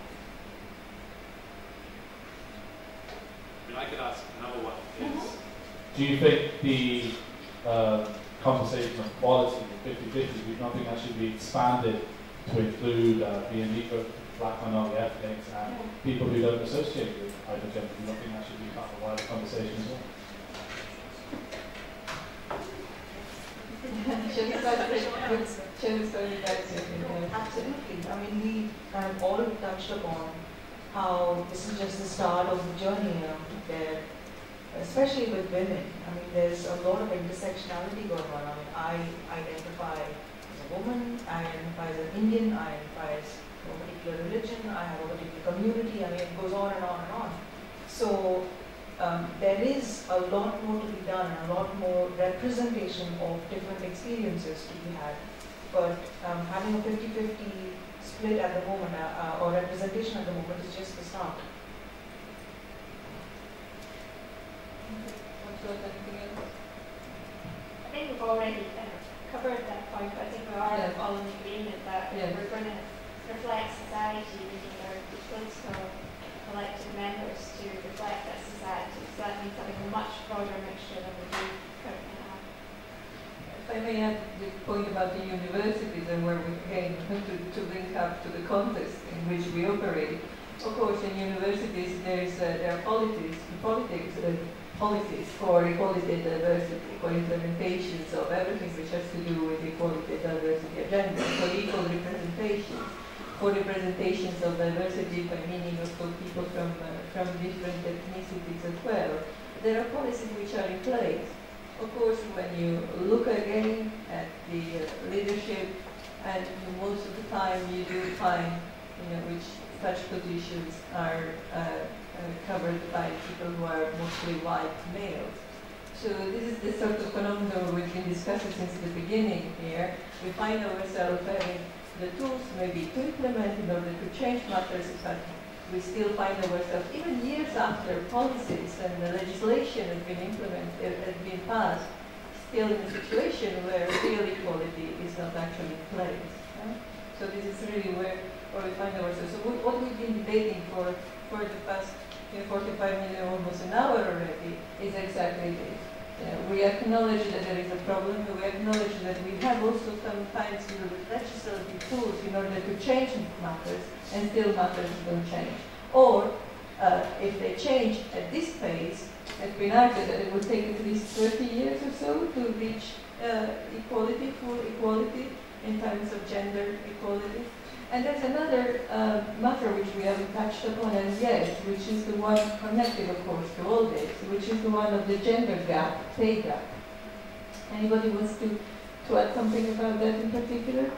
I could ask another one. Do you think the conversation of quality, 50-50, do you not think that should be expanded to include being equal, black minority ethnics, and people who don't associate with either gender? Do you not think that should be part of a wider conversation as well? Absolutely. I mean, we have already touched upon how this is just the start of the journey there, especially with women. I mean, there's a lot of intersectionality going on. I mean, I identify as a woman, I identify as an Indian, I identify as a particular religion, I have a particular community. I mean, it goes on and on and on. So there is a lot more to be done, a lot more representation of different experiences to be had. But having a 50-50 split at the moment, or representation at the moment, is just the start. I think we've already covered that point, but I think we are all in agreement that we're going to reflect society using our political elected members to reflect that society. So that means having a much broader mixture than we do currently have. If I may add the point about the universities and where we again to link up to the context in which we operate. Of course, in universities there are policies for equality and diversity, for implementations of everything which has to do with equality and diversity agenda, for equal representation, for representations of diversity by meaning of people from different ethnicities as well. There are policies which are in place. Of course, when you look again at the leadership, and most of the time you do find, which such positions are covered by people who are mostly white males. So this is the sort of phenomenon we've been discussing since the beginning here. We find ourselves having the tools maybe to implement in order to change matters, but we still find ourselves, even years after policies and the legislation has been implemented, has been passed, still in a situation where real equality is not actually in place. So this is really where we find ourselves. So what we've been debating for the past 45 minutes, almost an hour already, is exactly this. We acknowledge that there is a problem, we acknowledge that we have also sometimes legislative tools in order to change matters, and still matters don't change. Or, if they change at this pace, it's been argued that it would take at least 30 years or so to reach equality, full equality, in terms of gender equality. And there's another matter which we haven't touched upon as yet, which is the one connected, of course, to all this, which is the one of the gender gap, pay gap. Anybody wants to add something about that in particular?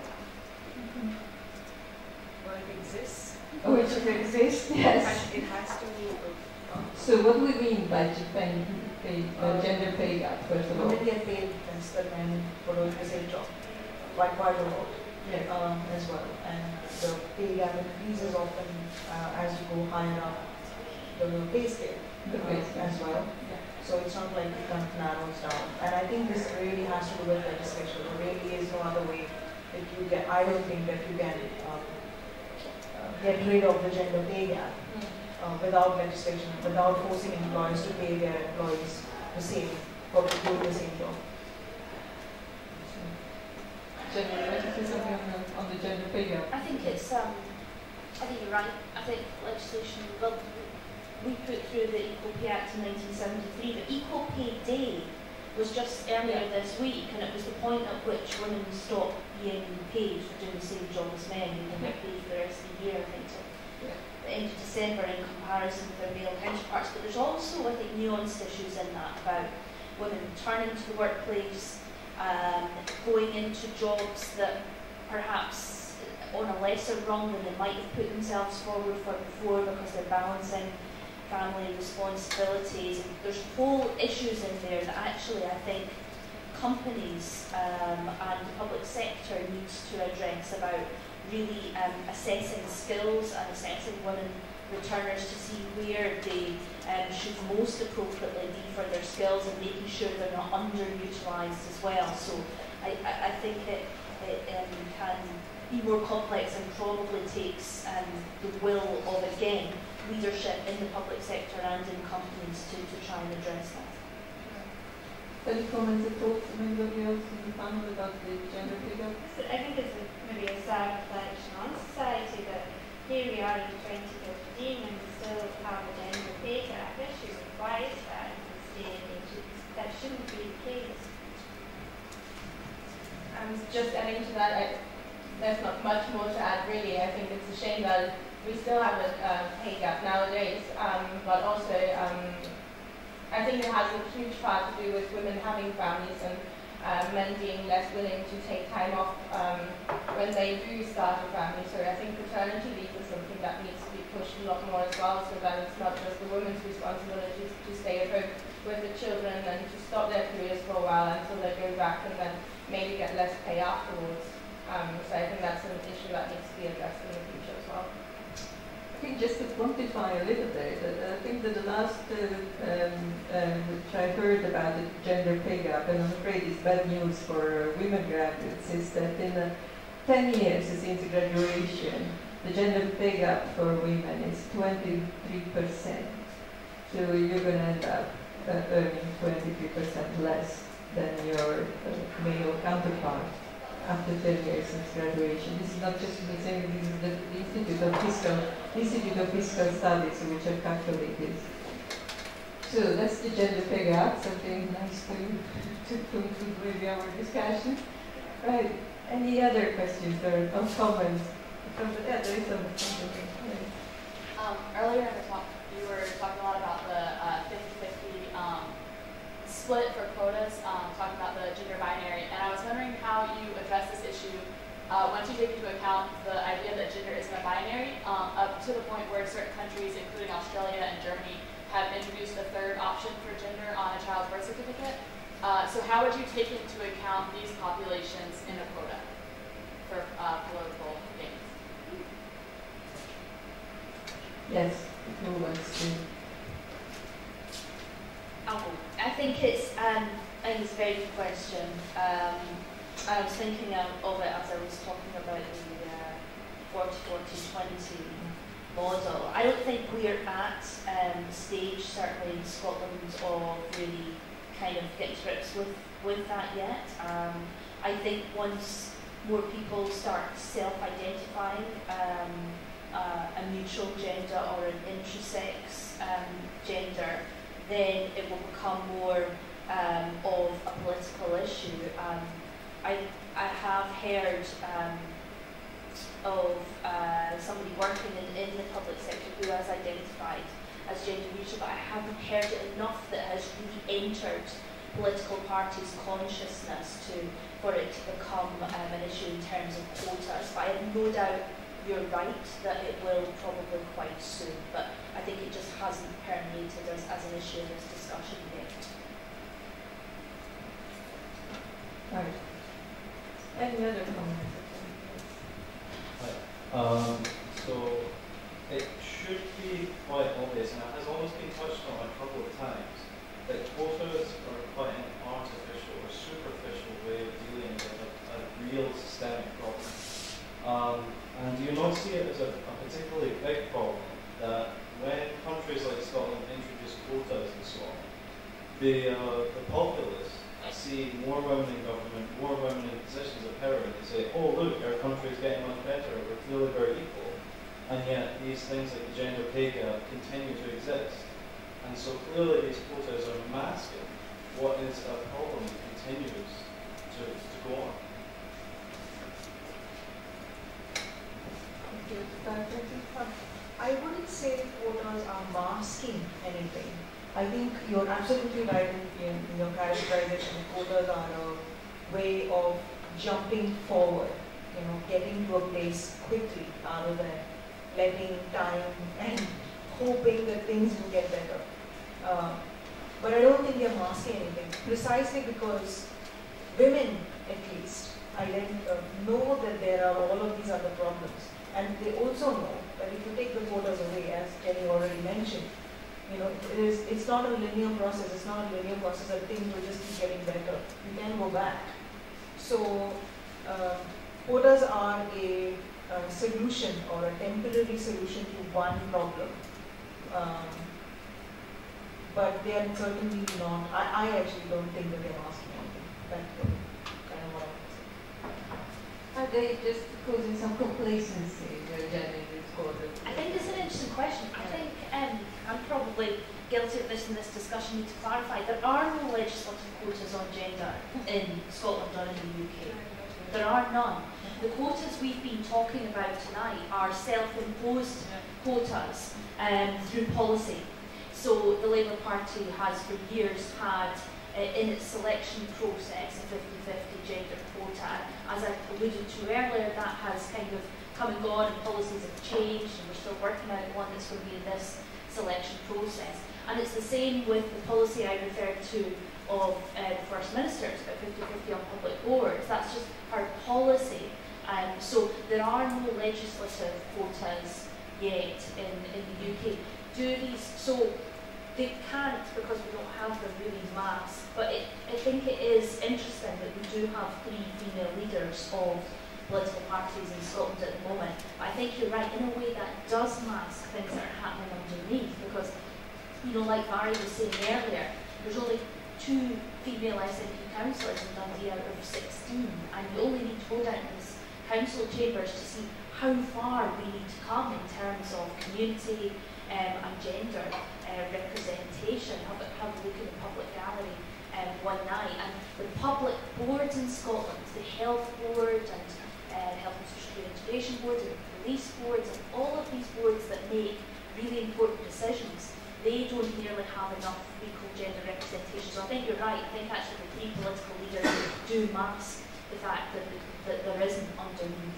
Well, it exists. Oh, it exists, yes. It has to be. So what do we mean by gender pay gap, first of all? Women get paid less than men for doing the same job, like quite a lot. Yes. As well, and the pay gap increases often as you go higher up the pay scale as well. Yeah. So it's not like it kind of narrows down. And I think this really has to do with legislation. There really is no other way that you can. I don't think that you can get rid of the gender pay gap without legislation, without forcing employers to pay their employees the same for doing the same job. Jenny, would you like to say something on the gender pay gap? I think it's, I think you're right. I think legislation, well, we put through the Equal Pay Act in 1973, but Equal Pay Day was just earlier this week, and it was the point at which women stopped being paid for doing the same job as men, and they get paid for the rest of the year, I think, till the end of December in comparison with their male counterparts. But there's also, I think, nuanced issues in that about women returning to the workplace, going into jobs that perhaps on a lesser rung than they might have put themselves forward for before because they're balancing family responsibilities. And there's whole issues in there that actually I think companies and the public sector needs to address about really assessing skills and assessing women returners to see where they should most appropriately be for their skills and making sure they're not underutilised as well. So I think it can be more complex and probably takes the will of, again, leadership in the public sector and in companies to try and address that. Any comments or thoughts from anybody else in the panel about the gender pay gap? I think it's maybe a sad reflection on society that here we are in 2015 and we still have a gender pay gap issue. Why is that in this day and age? That shouldn't be the case. Just adding to that, there's not much more to add really. I think it's a shame that we still have a pay gap nowadays, but also I think it has a huge part to do with women having families and men being less willing to take time off when they do start a family. So I think paternity leave is something that needs to be pushed a lot more as well, so that it's not just the woman's responsibility to stay at home with the children and to stop their careers for a while until they go back and then maybe get less pay afterwards. So I think that's an issue that needs to be addressed in the future as well. I think just to quantify a little bit, I think that the last which I heard about the gender pay gap, and I'm afraid it's bad news for women graduates, is that in 10 years since graduation, the gender pay gap for women is 23%. So you're going to end up earning 23% less than your male counterpart after 10 years since graduation. This is not just me saying, this is the Institute of Fiscal Studies which have calculated. So that's the gender pay gap, something nice to conclude maybe our discussion. Right, any other questions or comments? Yeah, there is something. Earlier in the talk, you were talking a lot about the 50-50 split for quotas, talking about the gender binary, and I was wondering how you address this issue once you take into account the idea that gender isn't a binary, up to the point where certain countries, including Australia and Germany, have introduced a third option for gender on a child's birth certificate. So how would you take into account these populations in a quota for political gains? Yes, who wants to? I think it's a very good question. I was thinking of it as I was talking about the 40-40-20 model. I don't think we're at the stage, certainly in Scotland, of really kind of getting to grips with that yet. I think once more people start self-identifying a neutral gender or an intersex gender, then it will become more of a political issue. I have heard of somebody working in the public sector who has identified as gender neutral, but I haven't heard it enough that has really entered political parties' consciousness for it to become an issue in terms of quotas. But I have no doubt you're right that it will probably quite soon, but I think it just hasn't permeated as an issue in this discussion yet. Right. Any other comments? So it should be quite obvious, and it has always been touched on a couple of times, that quotas are quite an artificial or superficial way of dealing with a real systemic problem. And do you not see it as a particularly big problem that when countries like Scotland introduce quotas and so on, the populace see more women in government, more women in positions of power, and they say, oh look, our country is getting much better, we're clearly very equal, and yet these things like the gender pay gap continue to exist. And so clearly these quotas are masking what is a problem that continues to go on. I wouldn't say quotas are masking anything. I think you're absolutely right in your characterization. Quotas are a way of jumping forward, getting to a place quickly rather than letting time and hoping that things will get better. But I don't think they're masking anything, precisely because women, at least, know that there are all of these other problems. And they also know that if you take the quotas away, as Jenny already mentioned, it's not a linear process. It's not a linear process that things will just keep getting better. You can go back. So quotas are a solution or a temporary solution to one problem. But they are certainly not, I actually don't think that they're asking anything. That's kind of what I would say. Are they just causing some complacency generally with quotas? I think it's an interesting question. I think I'm probably guilty of this in this discussion. Need to clarify, there are no legislative quotas on gender in Scotland or in the UK. There are none. The quotas we've been talking about tonight are self-imposed quotas through policy. So the Labour Party has for years had in its selection process a 50-50 gender quota. As I alluded to earlier, that has kind of come and gone, and policies have changed, and we're still working out one that's going to be in this selection process. And it's the same with the policy I referred to of the First Ministers, about 50-50 on public boards. That's just our policy. So there are no legislative quotas yet in the UK. So they can't, because we don't have them really mass, but I think it is interesting that we do have 3 female leaders of political parties in Scotland at the moment. But I think you're right, in a way that does mask things that are happening underneath, because, you know, like Vari was saying earlier, there's only 2 female SNP councillors in Dundee out of 16, and you only need to go down to these council chambers to see how far we need to come in terms of community and gender representation. Have a look in the public gallery one night, and the public boards in Scotland, the health board and health and social care integration boards and police boards, and all of these boards that make really important decisions, they don't nearly have enough equal gender representation. So I think you're right. I think actually the 3 political leaders do mask the fact that there isn't underneath.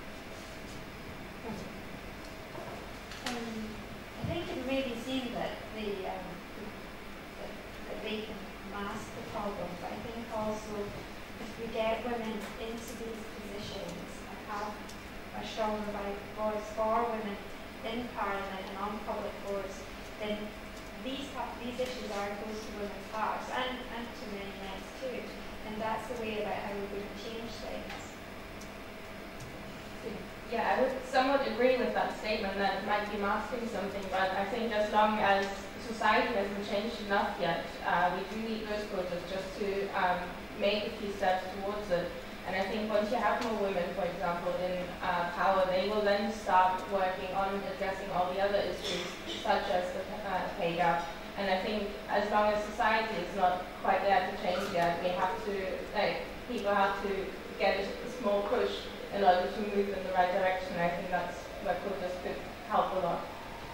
I think it may be seen that that they can mask the problem, but I think also if we get women into these positions and have a stronger voice for women in Parliament and on public boards, then these issues are close to women's hearts and to many men's too. And that's the way about how we're going to change things. Yeah, I would somewhat agree with that statement that it might be masking something, but I think as long as society hasn't changed enough yet, we do need those quotas just to make a few steps towards it. And I think once you have more women, for example, in power, they will then start working on addressing all the other issues, such as the pay gap. And I think as long as society is not quite there to change yet, we have to, people have to get a small push in order to move in the right direction. I think that's where quotas could help a lot.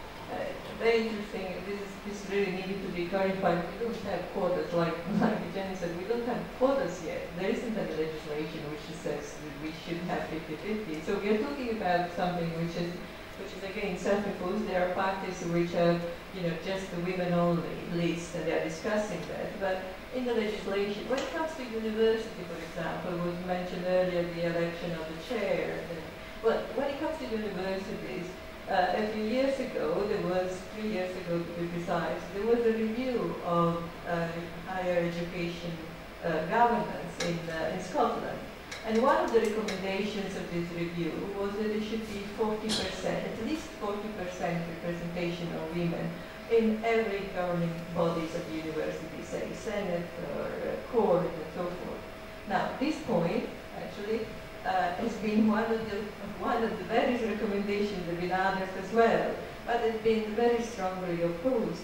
Very interesting. This really needed to be clarified. We don't have quotas, like Jenny said, we don't have quotas yet. There isn't any legislation which says that we should have 50-50. So we are talking about something which is again self-imposed. There are parties which have, just the women only list, and they are discussing that. But in the legislation, when it comes to university, for example, was mentioned earlier the election of the chair. Well, when it comes to universities, a few years ago, 3 years ago to be precise, there was a review of higher education governance in Scotland. And one of the recommendations of this review was that there should be 40%, at least 40% representation of women in every governing bodies of the university, say Senate or court and so forth. Now, this point, actually, has been one of the various recommendations. There have been others as well, but it's been very strongly opposed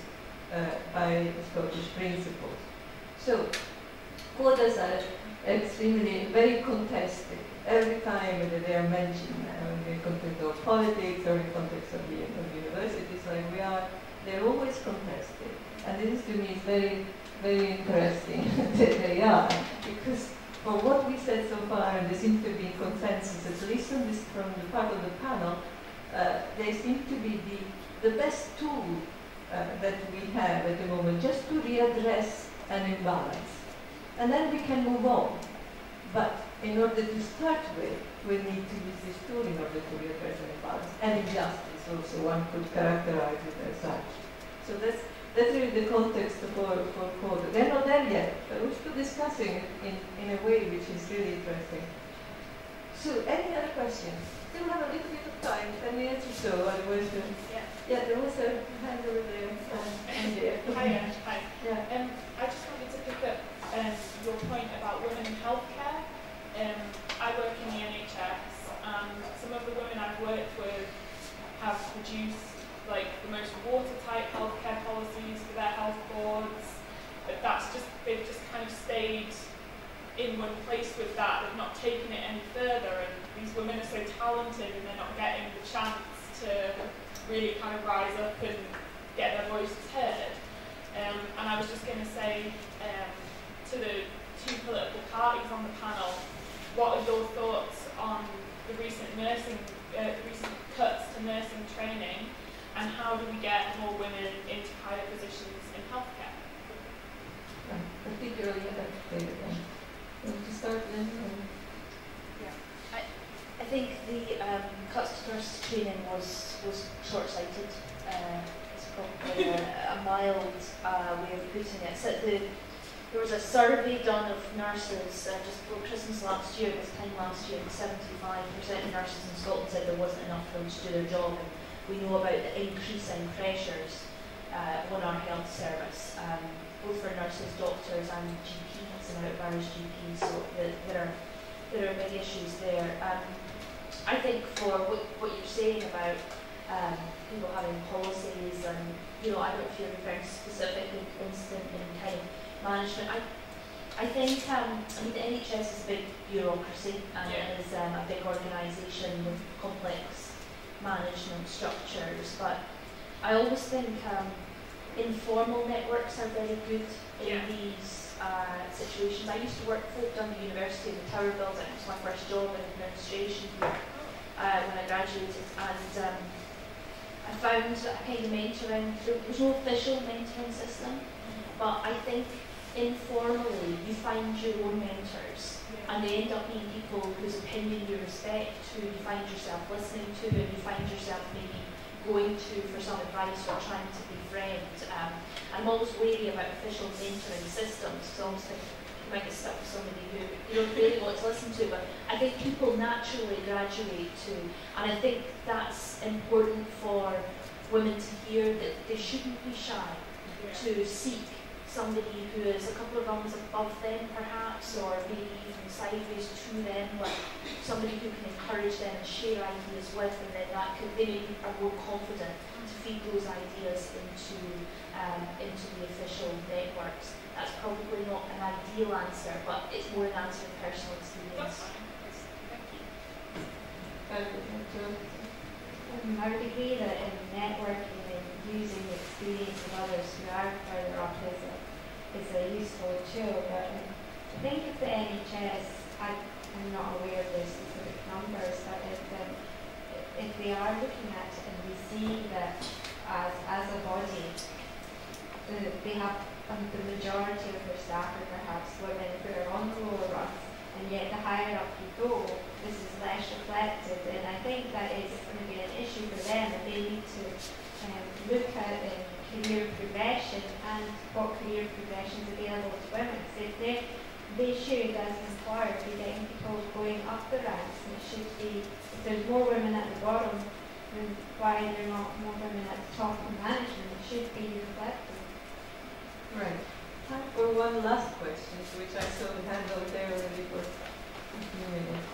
by Scottish principles. So, quotas are extremely, very contested. Every time that they are mentioned in the context of politics or in the context of universities like we are, they're always contested. And this to me is very, very interesting that they are, because for what we said so far, and there seems to be consensus, at least from the part of the panel, they seem to be the best tool that we have at the moment, just to readdress an imbalance. And then we can move on. But in order to start with, we need to use this tool in order to readdress an imbalance. And injustice also, one could characterize it as such. So that's really the context for quota. They're not there yet, but we're still discussing it in a way which is really interesting. So, any other questions? Still have a little bit of time, 10 minutes or so, otherwise. Yeah, there was a hand over there. Hi. Yeah. I just wanted to pick up your point about women in healthcare. I work in the NHS, and some of the women I've worked with have produced the most watertight healthcare policies for their health boards, but they've just kind of stayed in one place with that. They've not taken it any further, and these women are so talented and they're not getting the chance to really kind of rise up and get their voices heard. And I was just going to say, to the two political parties on the panel, what are your thoughts on the recent recent cuts to nursing training, and how do we get more women into higher positions in healthcare? Particularly educated. Want to start then? Yeah, I think the cuts to nurse training was short-sighted. It's probably a mild way of putting it. So there was a survey done of nurses just before Christmas last year, this time last year, and 75% of nurses in Scotland said there wasn't enough for them to do their job. And we know about the increasing pressures on our health service, both for nurses, doctors and GPs, and out-of-hours GPs, so there are big issues there. I think for what you're saying about people having policies, and I don't know if you're referring to specific incident in kind of management. I think the NHS is a big bureaucracy, and it is a big organisation with complex management structures, but I always think informal networks are very good in these situations. I used to work for Dundee University in the Tower building. It was my first job in administration here when I graduated, and I found a kind of mentoring. There was no official mentoring system, but I think informally you find your own mentors, and they end up being people whose opinion you respect, who you find yourself listening to, and you find yourself maybe going to for some advice or trying to befriend. I'm always wary about official mentoring systems, because I almost think you might get stuck with somebody who you don't really want to listen to, but I think people naturally graduate to, and I think that's important for women to hear, that they shouldn't be shy to seek somebody who is a couple of rungs above them perhaps, or maybe even sideways to them, but somebody who can encourage them and share ideas with, and then they maybe are more confident to feed those ideas into the official networks. That's probably not an ideal answer, but it's more an answer of personal experience. I would agree that in networking and using the experience of others who are further up is a useful tool, but I think if the NHS, I'm not aware of the specific numbers, but if they are looking at it and we see that as a body, they have the majority of their staff are perhaps women who are on the lower rungs, and yet the higher up you go, this is less reflected, and I think that is going to be an issue for them, and they need to look at career progression and what career progression is available to women. So they should, as an employer, be getting people going up the ranks, and it should be, if there's more women at the bottom, then why are there not more women at the top in management? It should be reflected. Right. Time for one last question, which I saw the hand over there already for a few minutes.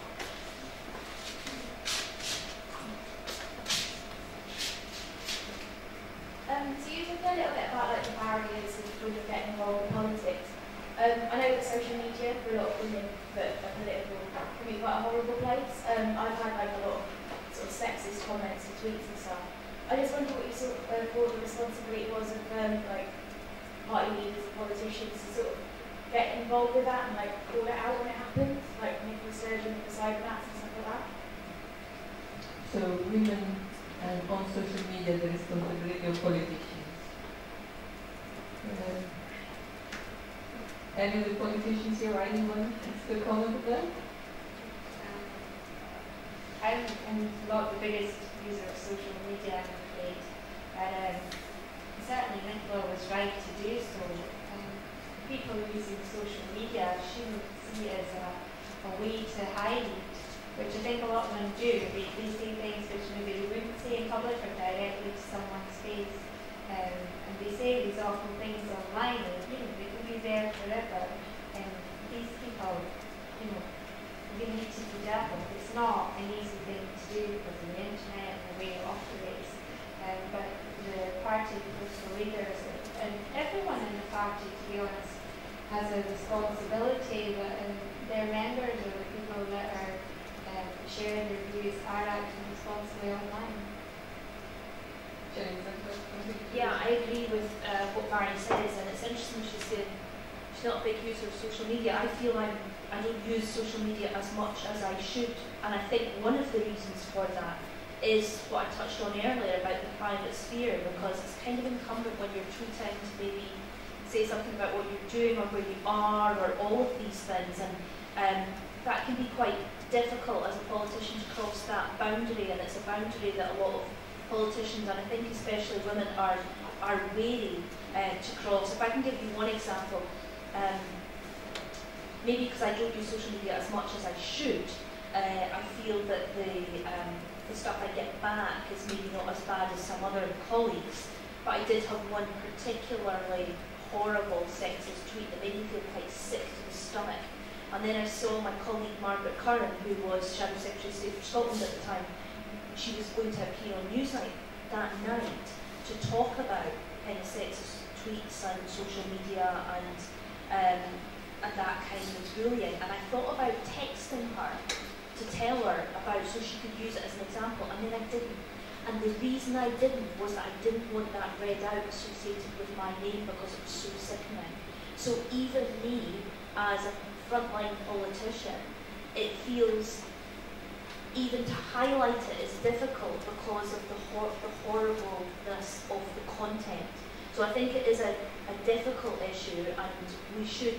So you talked a little bit about the barriers of women getting involved in politics. I know that social media for a lot of women that are political can be quite a horrible place. I've had a lot of sort of sexist comments and tweets and stuff. I just wonder what you sort of thought the responsibility was of party leaders and politicians to sort of get involved with that and call it out when it happens, like Nicola Sturgeon with the cyber-nats and stuff like that. So women and on social media, the responsibility of politicians. Any of the politicians here, or anyone wants to comment on that? I'm not the biggest user of social media, I'm afraid, but certainly Nicola was right to do so. People using social media shouldn't see it as a way to hide, which I think a lot of them do. They say things which maybe they wouldn't say in public or directly to someone's face, and they say these awful things online, and they can be there forever. And these people, they need to be dealt with. It's not an easy thing to do because of the internet and the way it operates. But the party, political leaders, and everyone in the party, to be honest, has a responsibility that their members or the people that are sharing their views are acting responsibly online. Yeah, I agree with what Vari says, and it's interesting she not a big user of social media. I feel I don't use social media as much as I should, and I think one of the reasons for that is what I touched on earlier about the private sphere, because it's kind of incumbent when you're tweeting to maybe say something about what you're doing or where you are or all of these things, and that can be quite difficult as a politician to cross that boundary, and it's a boundary that a lot of politicians, and I think especially women, are wary to cross. If I can give you one example, maybe because I don't use social media as much as I should, I feel that the stuff I get back is maybe not as bad as some other colleagues, but I did have one particularly horrible sexist tweet that made me feel quite sick to the stomach. And then I saw my colleague Margaret Curran, who was Shadow Secretary of State for Scotland at the time. She was going to appear on Newsnight that night to talk about kind of sexist tweets and social media and that kind of bullying. And I thought about texting her to tell her about, so she could use it as an example, and then I didn't. And the reason I didn't was that I didn't want that read out associated with my name because it was so sickening. So even me, as a frontline politician, it feels, even to highlight it is difficult because of the horribleness of the content. So I think it is a difficult issue, and we should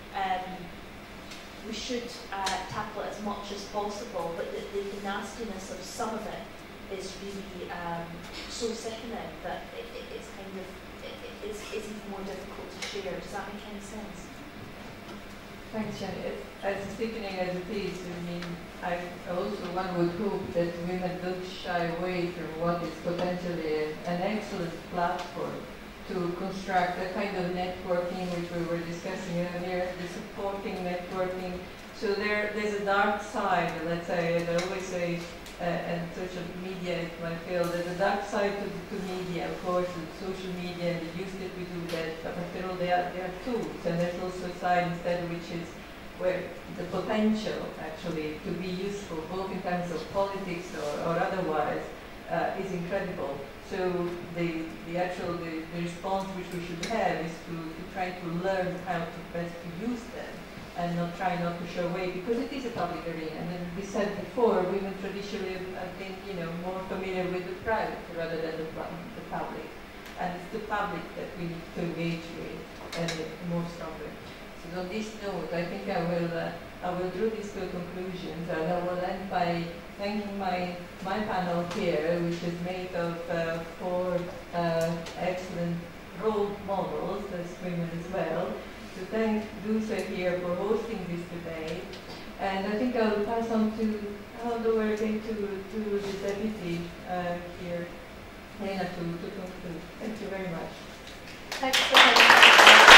tackle it as much as possible, but the nastiness of some of it is really so sickening that it's kind of, it's even more difficult to share. Does that make any sense? Thanks, Jenny. As sickening as it is, I mean, one would hope that women don't shy away from what is potentially an excellent platform to construct a kind of networking which we were discussing earlier, the supporting networking. So there's a dark side, let's say, and I always say, and social media is my field, there's a dark side to media, of course, and social media and the use that we do that, but after all, they are tools, and there's also a side instead which is where the potential actually to be useful, both in terms of politics or otherwise, is incredible. So the response which we should have is to try to learn how to best to use them and try not to show away, because it is a public arena. And then we said before, women traditionally have been, more familiar with the private rather than the public. And it's the public that we need to engage with and more strongly. So on this note, I think I will draw this to conclusions, and I will end by thanking my panel here, which is made of 4 excellent role models as women as well. To thank Dulce here for hosting this debate, and I think I'll pass on the word into the deputy here, Helena, to conclude. Thank you very much. Thanks for having me.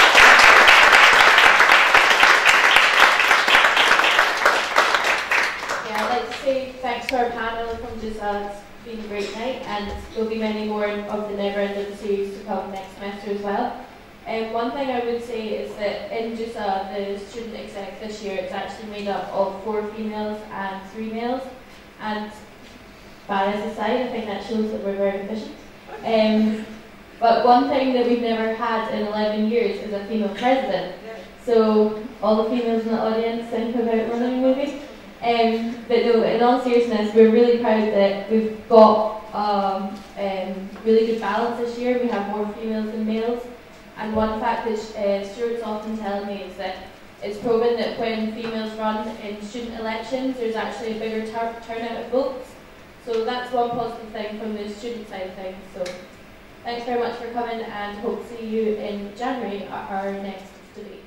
I'd like to say thanks to our panel from DJCAD. It's been a great night, and there'll be many more of the Neverendum series to come next semester as well. One thing I would say is that in DJCAD, the student exec this year, it's actually made up of 4 females and 3 males, and bias aside, I think that shows that we're very efficient. But one thing that we've never had in 11 years is a female president. So all the females in the audience think about running maybe. But no, in all seriousness, we're really proud that we've got really good balance this year. We have more females than males. And one fact that Stuart's often telling me is that it's proven that when females run in student elections, there's actually a bigger turnout of votes. So that's one positive thing from the student side of things. So thanks very much for coming, and hope to see you in January at our next debate.